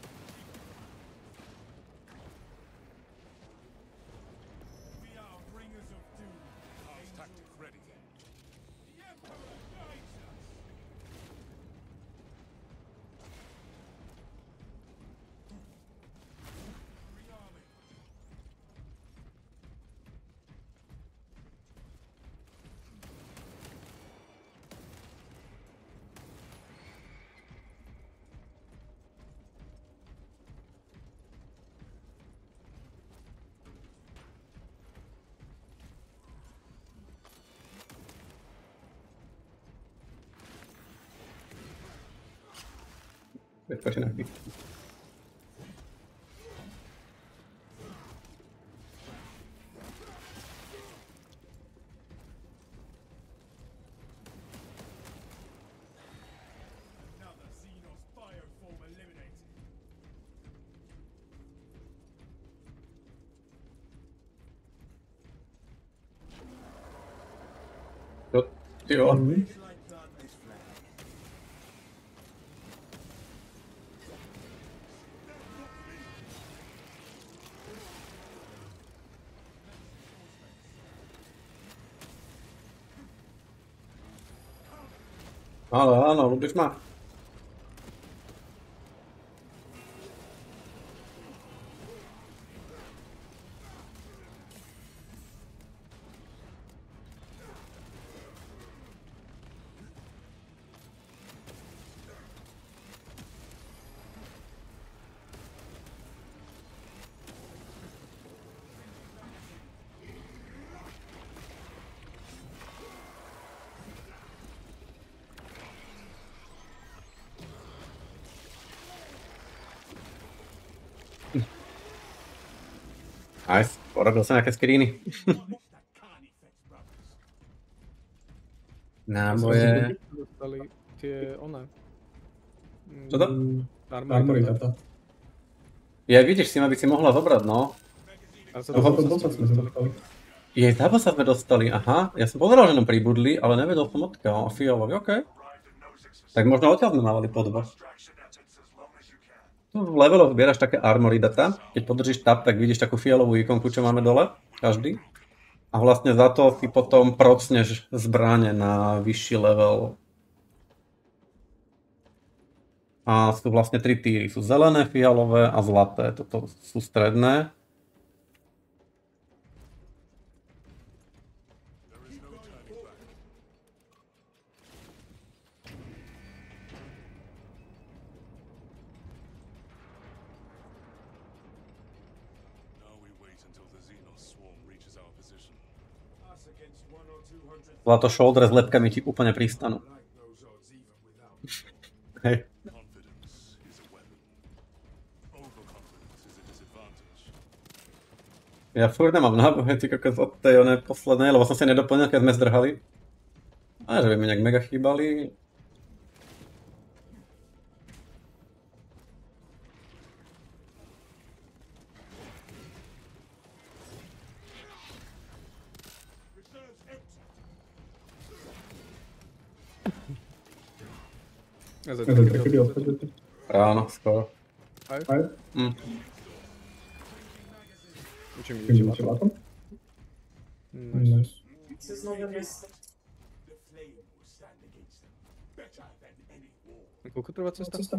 Počínaj. Jo, ty jo. Ale áno, ľubíš ma. Nice, porobil som nejaké screeny. Náboje. Dostali tie one. Čo to? Armory data. Ja vidíš, si ma by si mohla zobrať, no. A sa To to potom sa sme dostali. Jej, za bossa sme dostali, aha. Ja som pozeral, že nám pribudli, ale nevedel som odkiaľ. A fialový, okej. Tak možno odtiaľ sme mávali po dva. Tu v leveloch zbieraš také armory data. Keď podržíš tab, tak vidíš takú fialovú ikonku, čo máme dole. Každý. A vlastne za to si potom procneš zbrane na vyšší level. A sú vlastne tri týry. Sú zelené, fialové a zlaté. Toto sú stredné. Zlato shoulder s lepkami ti úplne pristanú. Hej. Ja furt nemám náboje, ty kokos od tej onej poslednej, lebo som si nedoplnil, keď sme zdrhali. A že by mi nejak mega chýbali. Ja za Ja to takedy odpadete. Ráno, skoro. Aj? Aj? Hm. Učím Keď vidieť budete lato. latom? Nice. Nice. Se znovu mesto. Koľko trvá cesta? Cesta?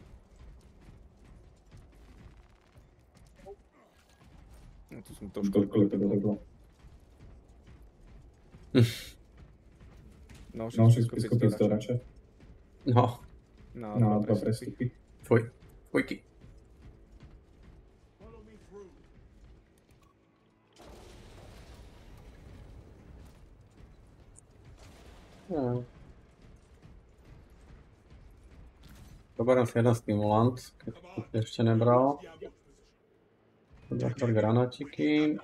No tu som trošku... Koľko koľko to bylo? Na Na všetko skopíc do rače. No, Na Na dva dva prestupy. prestupy. tvoj. Tvojky. No. Zoberiem si jeden stimulant, keď som si ešte nebral. Zaktor granátiky.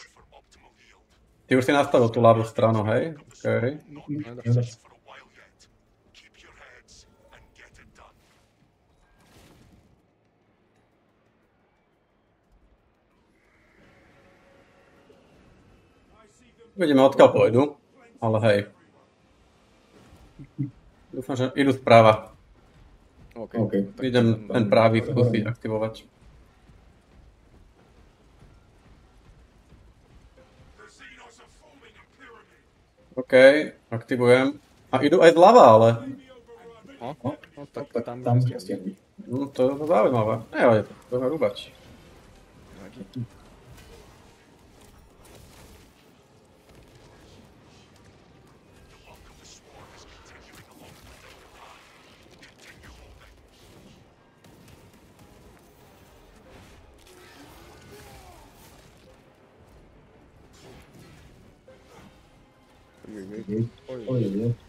Ty už si nastavil tú ľavú stranu, hej? Okej. Dobre. Uvidíme, odkiaľ pôjdu, ale hej. Dúfam, že idú správa. OK. OK. Tak Idem ten právý skúsiť aktivovať. OK, aktivujem. A idú aj zľava, ale... No, no tak Tak tam... tam ste stiahli. No, to je zaujímavé. Nevadí to, budeme rúbať. Oj, oj, oj. Oj, oj, oj.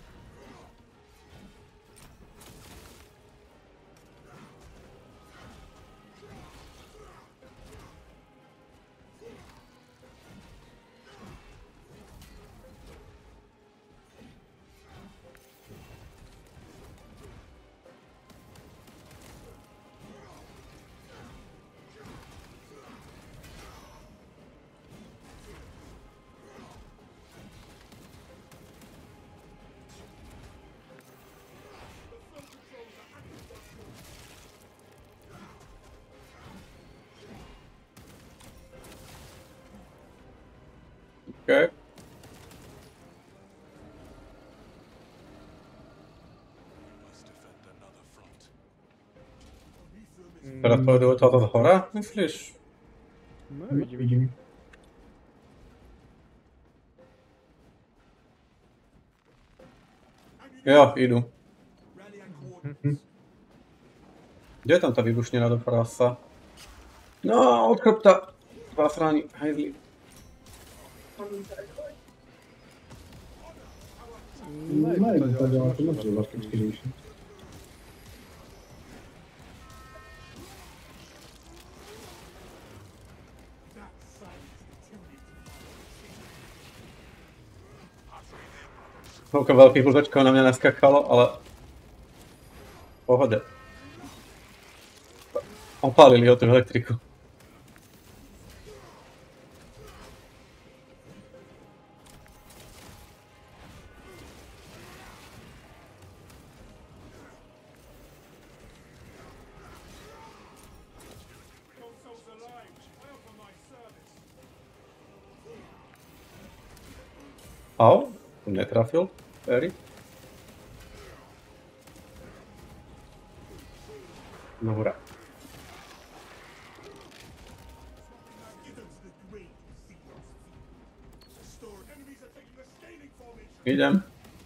OK. Teraz pôjdu odtiaľto z hora, myslíš? No, Vidím, vidím. vidím. Jo, idú. Kde je tam tá vybušnina do prasa? No, od chrbta. Vás ráni, hejzli. Ne, to dělá to dobře, vlastně skvělejší. Koľko veľkých blbečkov na mňa naskakalo, ale... V pohode. Opálili ho tú elektriku. Au, netrafil, Perry. No hurá. Idem.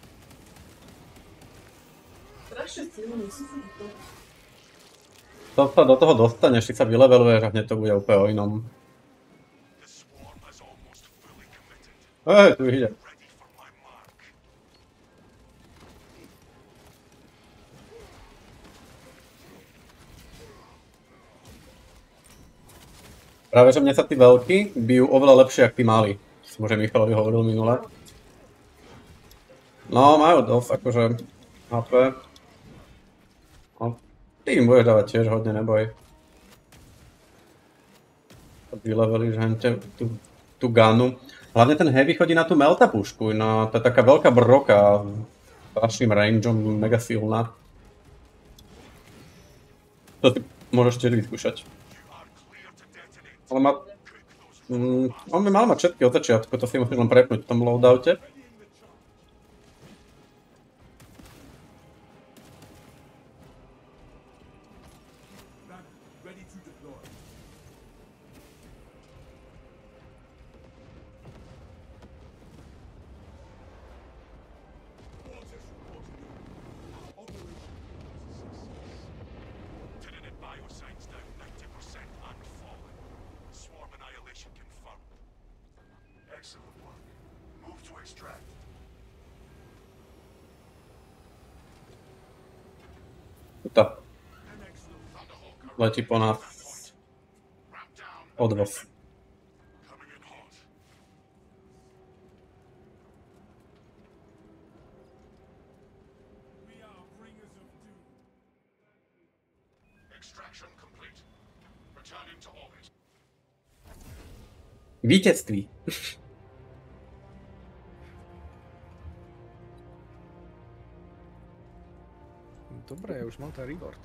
Strašne silný sú to. To sa do toho dostaneš, ty sa vyleveluješ a hneď to bude úplne o inom. Hej, tu ide. Práve, že mne sa tí veľkí bijú oveľa lepšie, ako tí malí. Som už Michalovi hovoril minule. No, majú dosť, akože há pé. No, ty im budeš dávať tiež hodne, neboj. Vylevelíš hente tú, tú gunu. Hlavne ten heavy chodí na tú melta pušku, no to je taká veľká broka s vašim rangeom, mega silná. To si môžeš tiež vyskúšať. Ale má... Mm, on by mal mať všetky od začiatku, to si musíš len prepnúť v tom loadoute. To. Letí po nás. Odvoz. Vítězství. Dobre, ja už mám ten reward.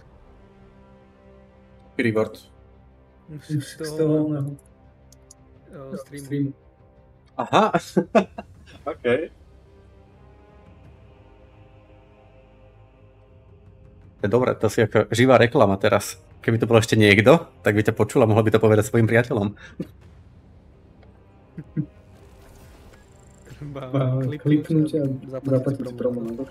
Reward. Z toho uh, streamu. Aha. OK. To je dobré, to si ako živá reklama teraz. Keby to bol ešte niekto, tak by ťa počul a mohol by to povedať svojim priateľom. Treba kliknúť a zaplatiť promo.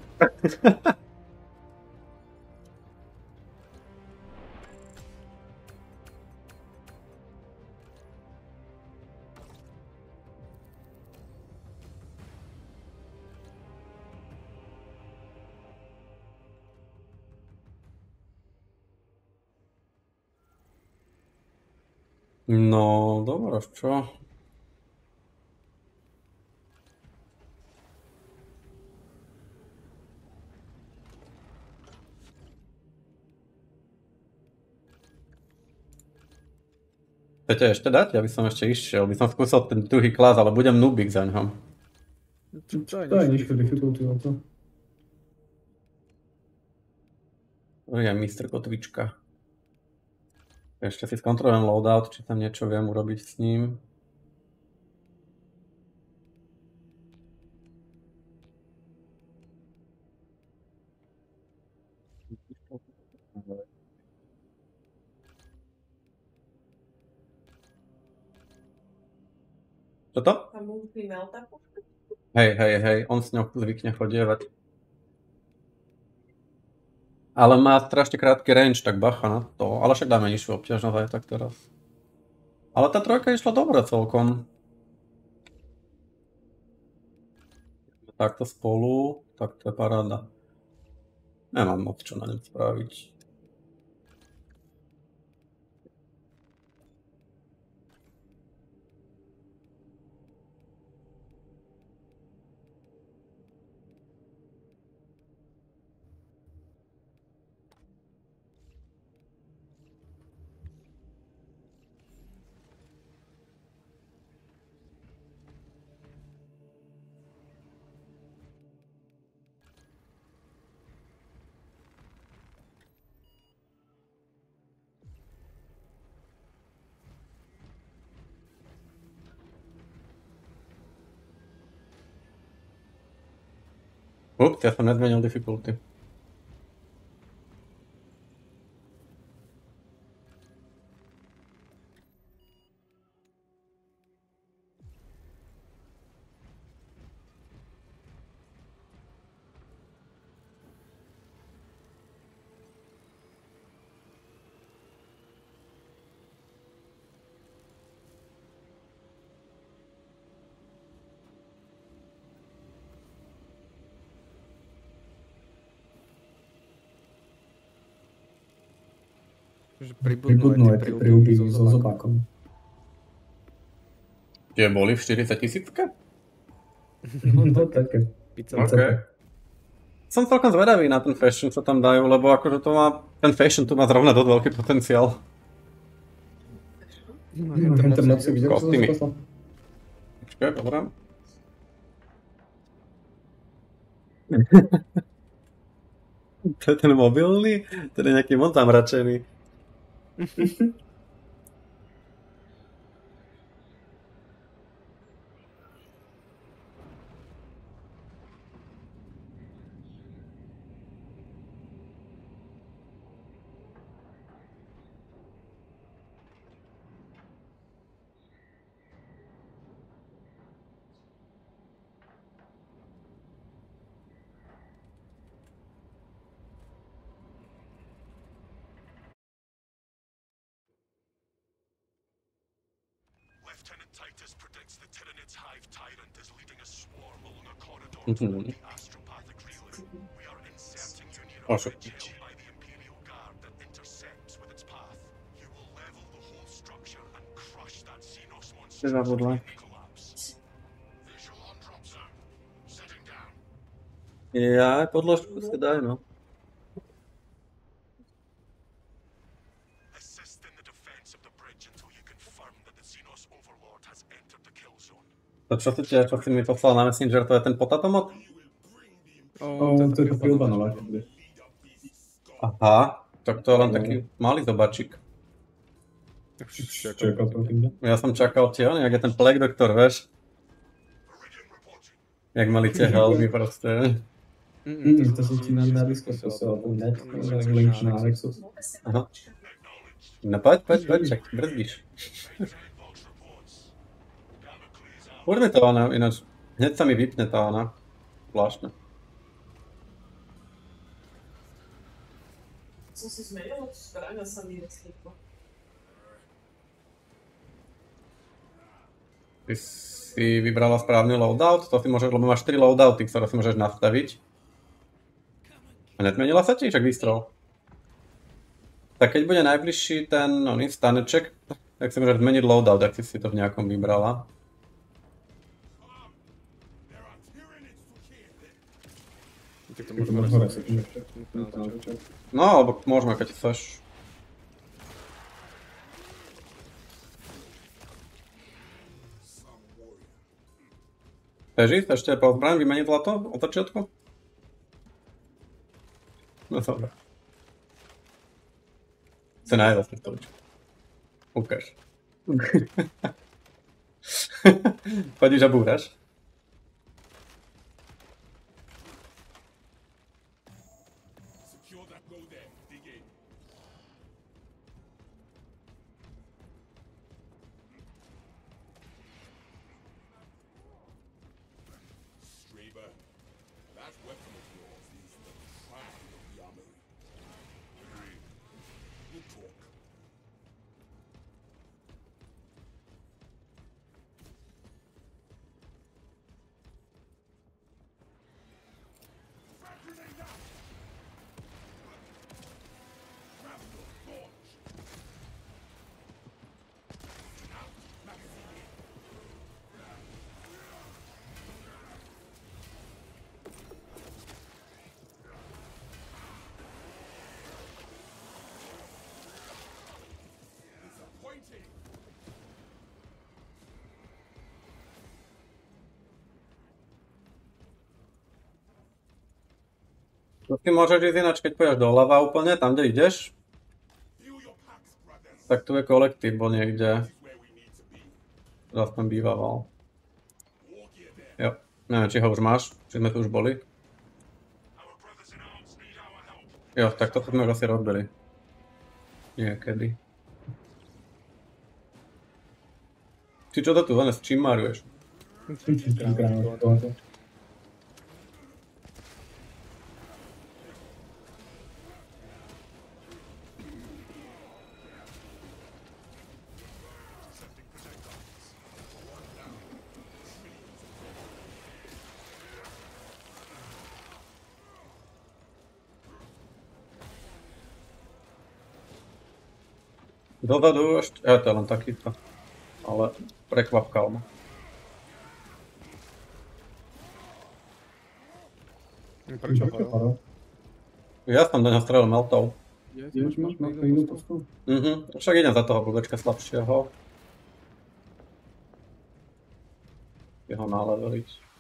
No, dobro, čo? Chcete ešte dať? Ja by som ešte išiel. By som skúsil ten druhý klas, ale budem nubík za ňom. To je nižšie difficulty na to. Je mister Kotvička. Ešte si skontrolujem loadout, či tam niečo viem urobiť s ním. Čo to? Tam musí melta puška? Hej, hej, hej, on s ňou zvykne chodievať. Ale má strašne krátky range, tak bacha na to. Ale však dáme nižšiu obťažnosť aj tak teraz. Ale tá trojka išla dobre celkom. Takto spolu, tak to je paráda. Nemám moc čo na ňom spraviť. Ups, ja som nezmenil difficulty. Pribudnú aj tie príľuby so zobákom. Tie boli v štyridsaťtisícke? No také. Okay. Som celkom zvedavý na ten fashion, čo tam dajú, lebo akože to má, ten fashion tu má zrovna dosť veľký potenciál. No, hente moc si videl, čo som Kostýmy. poslal. Počkaj, pozriem. To je ten mobilný? Ten je nejaký moc zamračený. Lieutenant Titus predicts the Tyranids Hive Tyrant is leading a swarm along a corridor Mhm. toward the astropathic relay. We are inserting you near a Awesome. bridge held by the Imperial Guard that intersects with its path. You will level the whole structure and crush that Xenos Zabudla. monstrosity in the collapse. Visual on drop zone. Setting down. Ja, podložku si daj, no. Assist in the defense of the bridge until you confirm that the Xenos Overlord has entered the kill zone. To čo si, čo si mi poslal na Messenger, to je ten potatomod? O, to je to príľba nová. Aha, tak to je len taký malý zobačik. Čakal to týmto. Ja som čakal tie, jak je ten Plague Doctor, vieš? Jak mali tie helmy proste. Mm, to som ti na, na Discord poslal, ten net, link na Alexus. Aha. No poď, poď, poď, čak, brzdíš. Poďme to ona, ináč, hneď sa mi vypne tá ona. Zvláštne. Som si zmenila tú skráň a sa mi neskytlo. Ty si vybrala správny loadout, to si môžeš, lebo máš štyri loadouty, ktoré si môžeš nastaviť. A netmenila sa ti, však výstrel. Tak keď bude najbližší ten oný staneček, tak si môžeš zmeniť loadout, ak si si to v nejakom vybrala. Tak to Môžeme môžeme hore raz sa No, alebo môžeme, keď chceš. Chceš ísť ešte po zbraň vymeniť zlato od začiatku? No dobre. Chce najviac mi stoličku. Ukáž. Chodíš a búraš? Secure that road there. Dig in. Straber, that weapon of yours is the pride of the armory. Agreed. We'll talk. Disappointing. To si môžeš ísť ináč, keď pôjdeš doľava úplne, tam kde ideš, Feel your packs, brothers. tak tu je kolektív, bol niekde, This is where we need to be. to aspoň bývaval. War gear there. Jo, neviem, či ho už máš, či sme tu už boli. Jo, tak to sme už asi robili. Niekedy. Ty čo to tu len s čím maruješ? Dozadu ešte, ja, to je len takýto. Ale prekvapkal ma. Prečo ho? Ja som do neho strelil meltov. Jež máš meltov inú postavu? Mhm, však idem za toho blbečka slabšieho. Jeho naleveliť.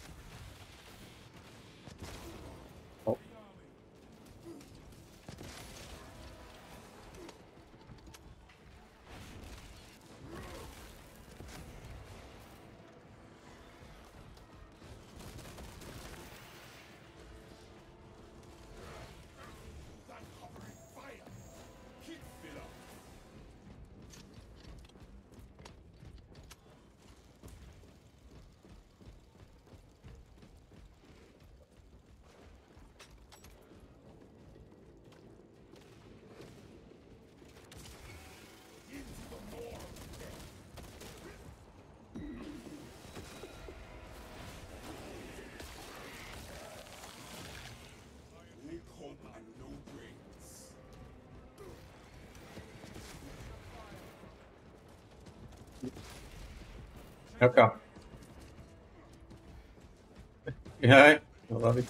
Jaká? Jaj, no zabít.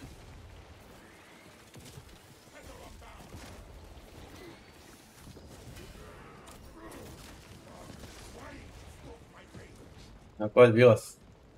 No poď, vylez.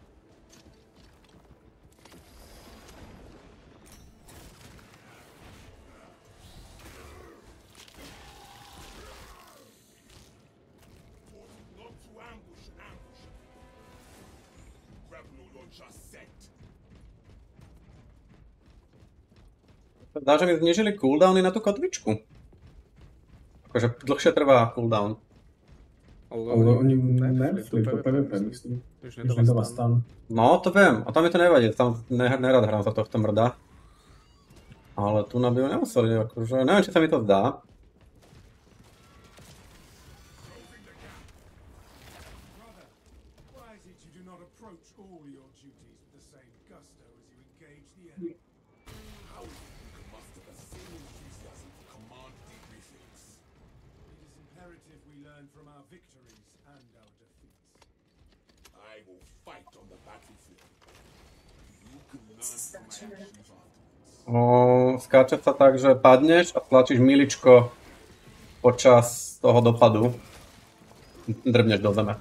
Zdá, že mi znižili cooldowny na tú kotvičku. Akože dlhšie trvá cooldown. Ale oni nerfli, to pé vé pé myslím. Už nedáva stun. No, to viem. A tam mi to nevadí. Tam nerad hrám za tohto mrda. Ale tu na by ho nemuseli, akože neviem, či sa mi to zdá. O, skáče sa tak, že padneš a tlačíš miličko počas toho dopadu. Drbneš do zeme.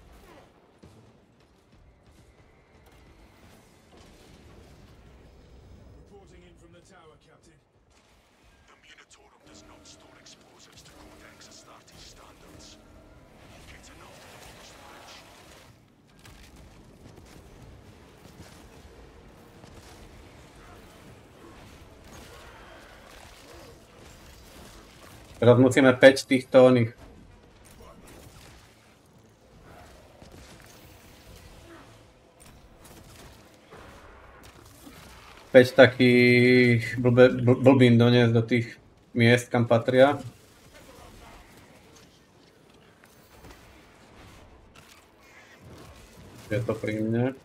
Teraz musíme päť týchto oných. päť takých blbe, bl blbín doniesť do tých miest, kam patria. Je to pri mne.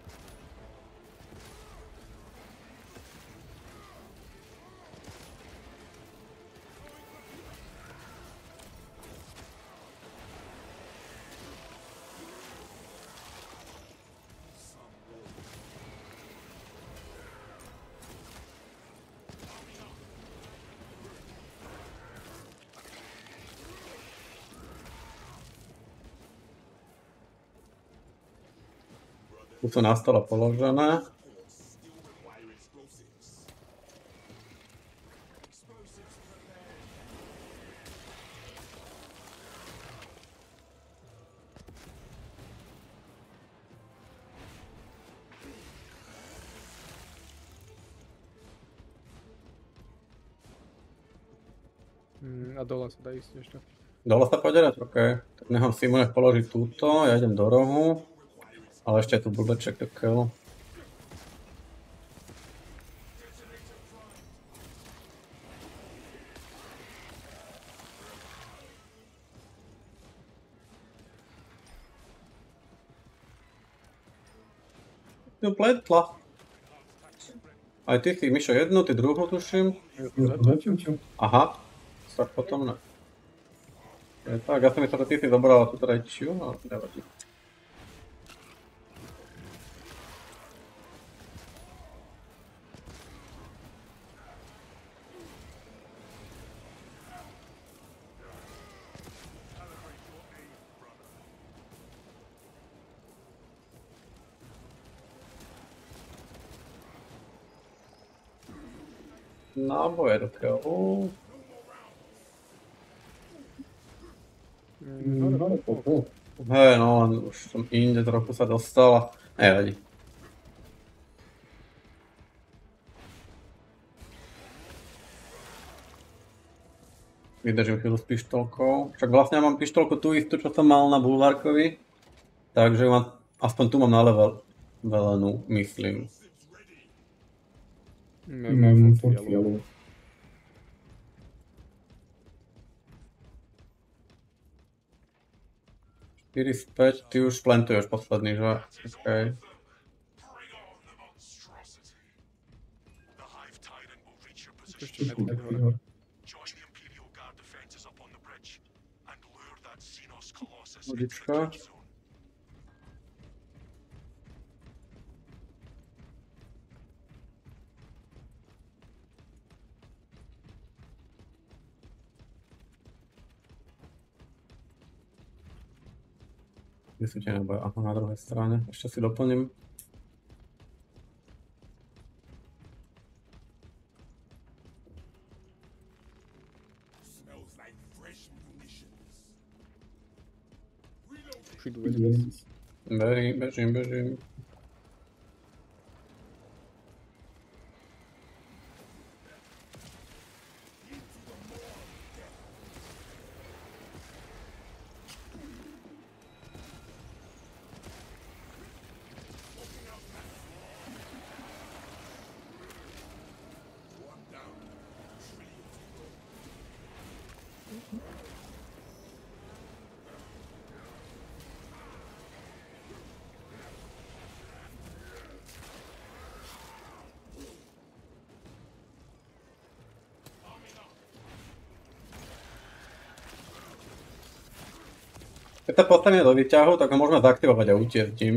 Tu sú na stole položené. Mm, a dole sa dá ísť ešte. Dole sa poderať? OK. Tak nechám Simonech položiť túto, ja idem do rohu. Ale ešte je tu blbeček do keľu. Ju pletla. Aj ty si, Mišo, jednu, ty druhú tuším. Aha, tak potom ne. Je tak, ja som myslel, že ty si zobrala tú tretiu, ale nevadí. Náboje do keľu. Hej, no, len už som inde trochu sa dostala. Nevadí. Vydržím chvíľu s pištolkou. Však vlastne ja mám pištolku tú istú, čo som mal na bulvárkovi. Takže mám, aspoň tu mám na level velenú, myslím. Mám fialu. štyri späť, ty už plantuješ posledný, že? Okay. Vodička. Kde sú tie náboje? Aha, na druhej strane. Ešte si doplním. Verím, bežím, bežím. Keď sa postane do výťahu, tak ho môžeme zaaktivovať a utiecť tým.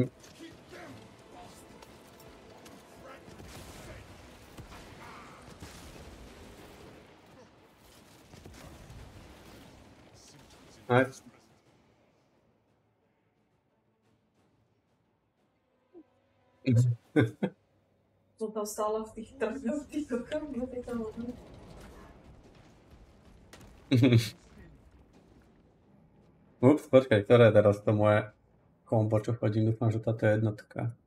Nice. Som tam stále v tých trňoch, v tých kokách, kde ty tam hodný. Ups, počkaj, ktoré je teraz to moje kombo, čo chodím, dúfam, že táto je jednotka.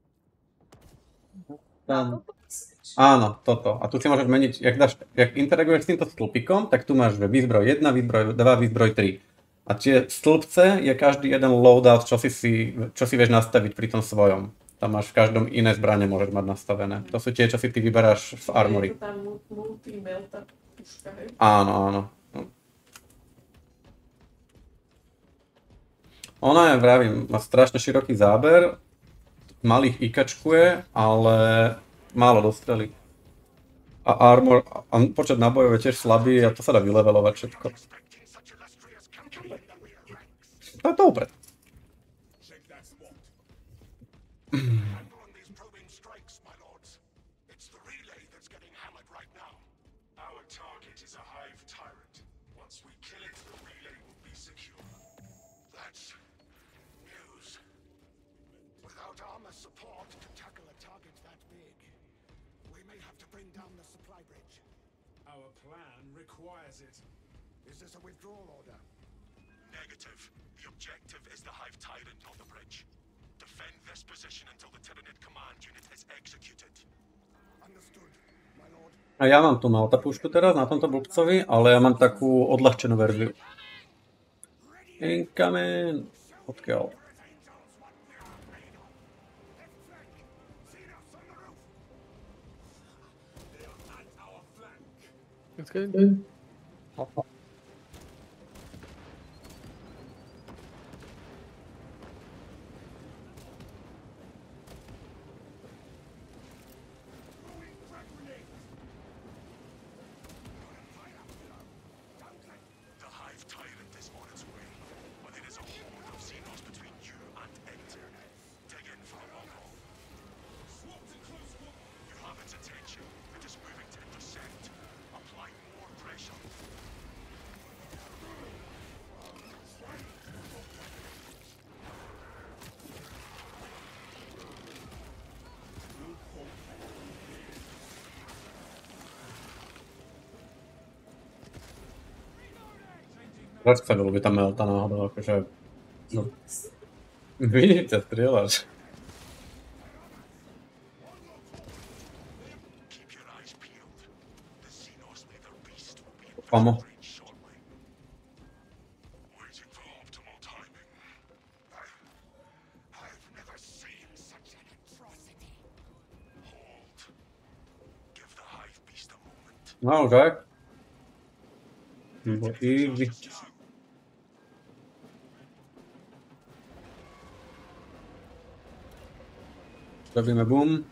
Tam. Áno, toto. A tu si môžeš meniť, jak, dáš, jak interaguješ s týmto stĺpikom, tak tu máš výzbroj jedna, výzbroj dva, výzbroj tri. A tie stĺpce je každý jeden loadout, čo si, si, čo si vieš nastaviť pri tom svojom. Tam máš v každom iné zbrane môžeš mať nastavené. To sú tie, čo si ty vyberáš v armory. Je to tam multi-melta puška, hej? Áno, áno. Ona je, vravím, má strašne široký záber, malých ikačkuje, ale málo dostrelí. A armor, a počet nábojov je tiež slabý a to sa dá vylevelovať všetko. To je dobre. A ja mám tu maltapušku teraz na tomto blbcovi, ale ja mám takú odľahčenú verziu. Incoming! Odkiaľ? Okay. Proč sa by tam melta náhodou, akože... No. Vidíte, strieľaš. Pamo. No, tak. Bo easy. Robíme boom.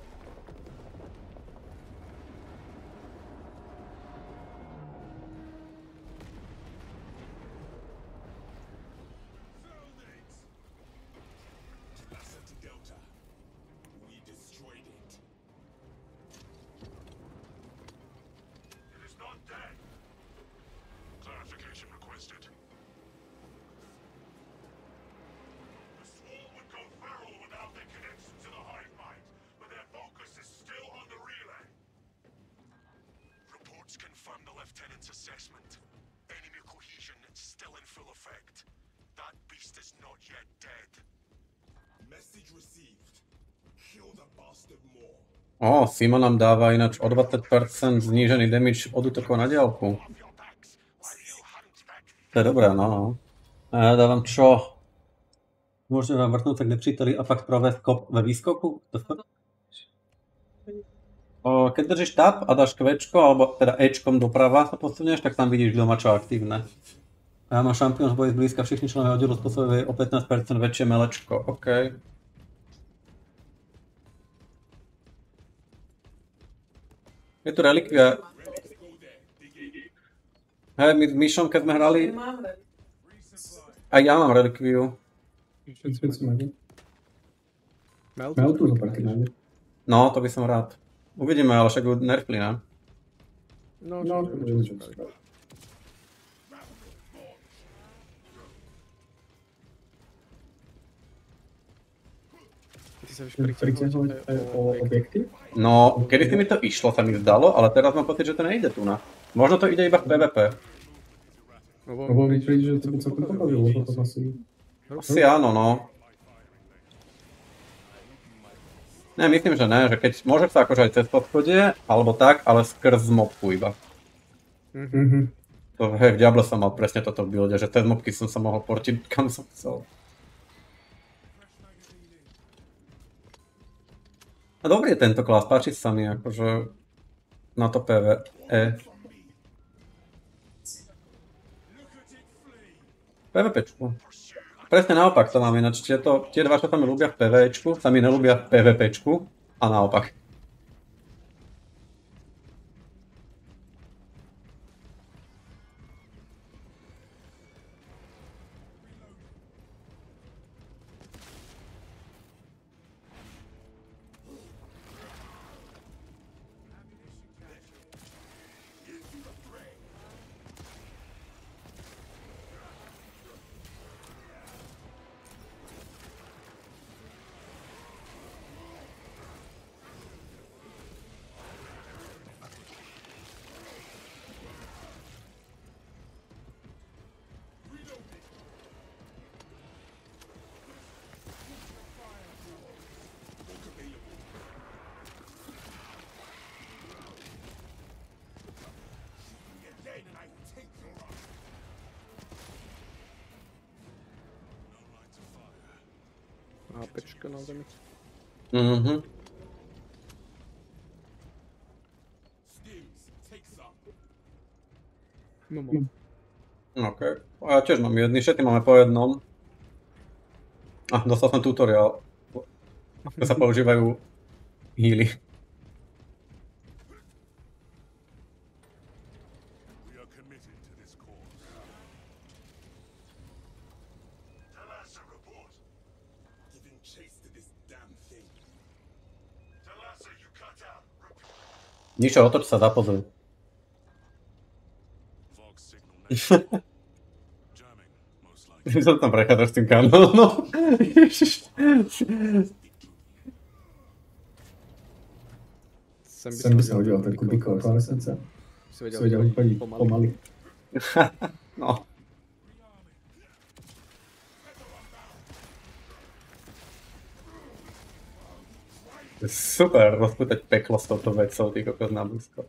Confirm the lieutenant's assessment. Enemy cohesion still in full effect. That beast is not yet dead. Message received. Kill the bastard more. Ó, Simo nám dáva ináč o dvadsať percent znížený damage od útokov na diaľku. To je dobré, no no. A ja dávam čo? Môžete vám vrtnúť tak nepříteli a pak provést kop ve výskoku? Keď držíš tab a dáš kvečko, alebo teda Ečkom doprava sa posunieš, tak tam vidíš, kto má čo aktívne. A ja mám šampión z boji zblízka, všichni členovia oddielu spôsobujú o pätnásť percent väčšie melečko, OK. Je tu relikvia. Hej, my s Myšom, keď sme hrali... Aj ja mám relikviu. Meltu zo parky nájde. No, to by som rád. Uvidíme, ale však ju nerfli, ne? No, No, to môžeme čo spraviť. Ty sa už Prikťahovať o objekty? No, kedy si mi to išlo, sa mi zdalo, ale teraz mám pocit, že to nejde tu na. Možno to ide iba v PvP. Lebo mi príde, že to by celkom pobavilo potom asi. Asi áno, no. Ne, myslím, že ne, že keď môže sa akože aj cez podchodie, alebo tak, ale skrz mobku iba. Mhm. To, hej, v Diablo som mal presne toto v builde, že cez mobky som sa mohol portiť kam som chcel. A dobrý je tento klas, páči sa mi akože na to PvE. PvPčku. Presne naopak to mám ináč, tieto, tie dva, čo sa mi ľúbia v PvEčku, sa mi nelúbia v PvPčku a naopak. APčka na zemi. Mhm. No, mám. OK. A ja tiež mám jedný, všetky máme po jednom. A dostal som tutoriál. Ako sa používajú healy. We are committed to this cause. Talassa report. Giving chase to this damn thing. Talassa, you cut out. Ničo, otoč sa, zapozuj. Vox signal negative. Jamming, most likely. Čo tam prechádzaš s tým kanónom? Ježiš. Sem by Sem by som hodil ten kubíková klávesnica. Si Si vedel chodiť pomaly. No. Super, rozpútať peklo s touto vecou, ty kokos na blízko.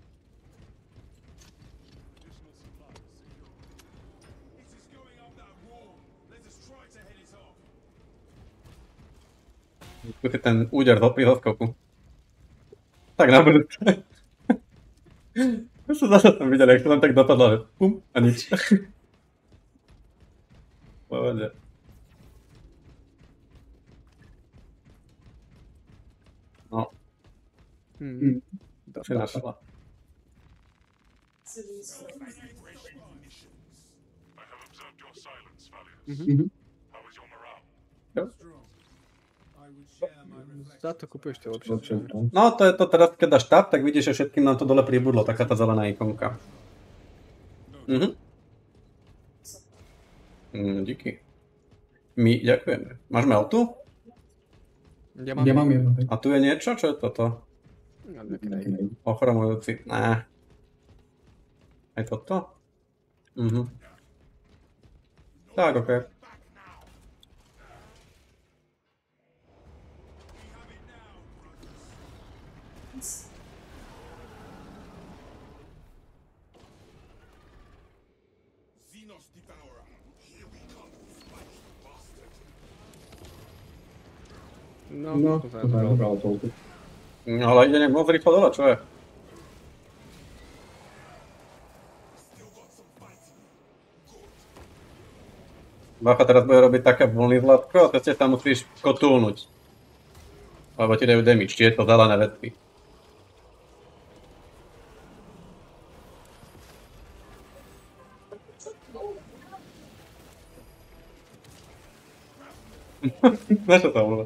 Skúsi ten úder do prihoskoku. Tak na budúce. Ja som zase tam videl, jak to tam tak dopadlo, že pum a nič. Pohode. No, Hmm. to si našla. I have observed your silence, Valiant. Mhm. How is your morale? Za to kupuješ tie lepšie. No, to je to teraz, keď dáš tab, tak vidíš, že všetkým nám to dole pribudlo, taká tá zelená ikonka. Mhm. Mm, díky. My ďakujeme. Máš meltu? Ja Ja mám jedno. A tu je niečo? Čo je toto? Ja, nejaký nej. Ochromujúci. Né. Aj toto? Mhm. Tak, okej. Xenos Devourer. Here we come, spiny bastard. No, No, to to sa sa nebral. nebral toľko. No, ale ide nejak moc rýchlo dole, čo je? Bacha teraz bude robiť také vlny Vladko a teraz tam musíš kotulnúť. Lebo ti dajú damage, či je to zelené veci. Na čo to bolo?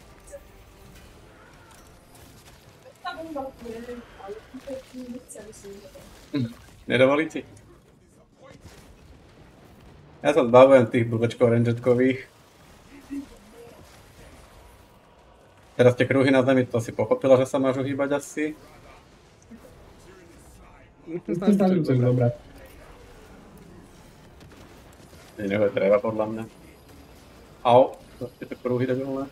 Nedovolí ti? Ja sa zbavujem tých blbečkov rangetkových. Teraz tie kruhy na zemi, to si pochopila, že sa máš uhýbať asi. Snažím sa dobré. Neho je treba podľa mňa. Au, to ste tie kruhy debilné.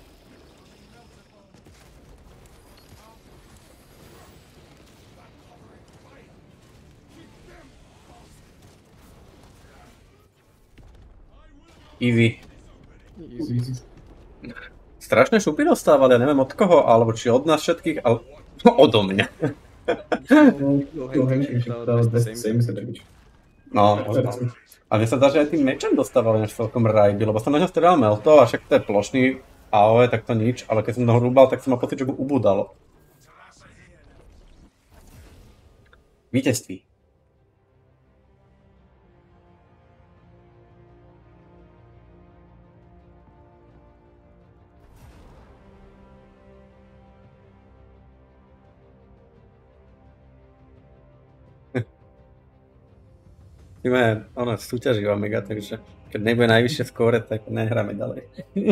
Easy. Easy. Strašné šupy dostávali, ja neviem od koho, alebo či od nás všetkých, ale no, odo mňa. To Henry dal dvestosedemdesiat. No, a mne sa dá, že aj tým mečem dostávali než celkom rajdy, lebo som na ňo strieľal melto a však to je plošný á ó é, tak to nič, ale keď som ho rúbal, tak som mal pocit, že mu ubúdalo. Víťazství. Máme, ono, súťaží Omega, takže keď nebude najvyššie skóre, tak nehráme ďalej.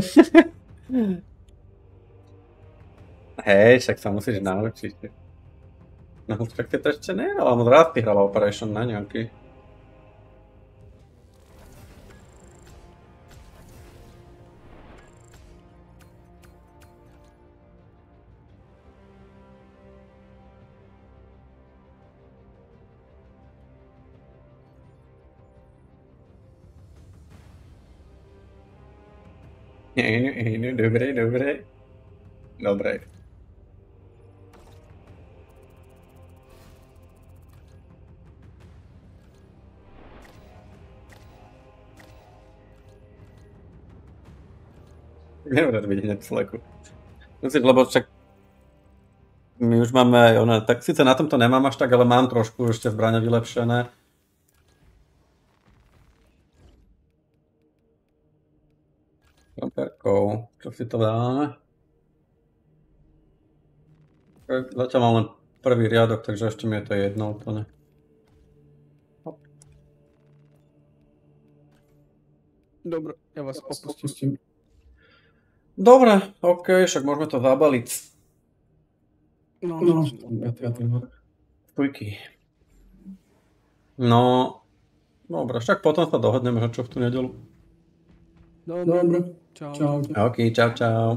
Hej, však sa musíš naučiť. No, však ty to ešte nehral, ale moc rád ty hral Operation na nejaký. Áno, áno, dobre, dobre. Dobre. Nebude to byť hneď v sleku. Musíš, lebo však my už máme, ona, tak síce na tomto nemám až tak, ale mám trošku ešte zbrane vylepšené. Tromperkou, čo si to dáme? Zatiaľ mám len prvý riadok, takže ešte mi je to jedno úplne. Dobre, ja vás opustím. Dobre, ok, však môžeme to zabaliť. No, No, ja ja tým. Fujky. No, dobre, však potom sa dohodneme, že čo v tú nedelu. Dobre, čau. Čau. Ok, čau, čau.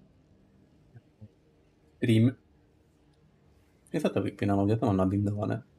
Stream. Kde sa to vypínalo? Kde to mám nabindované?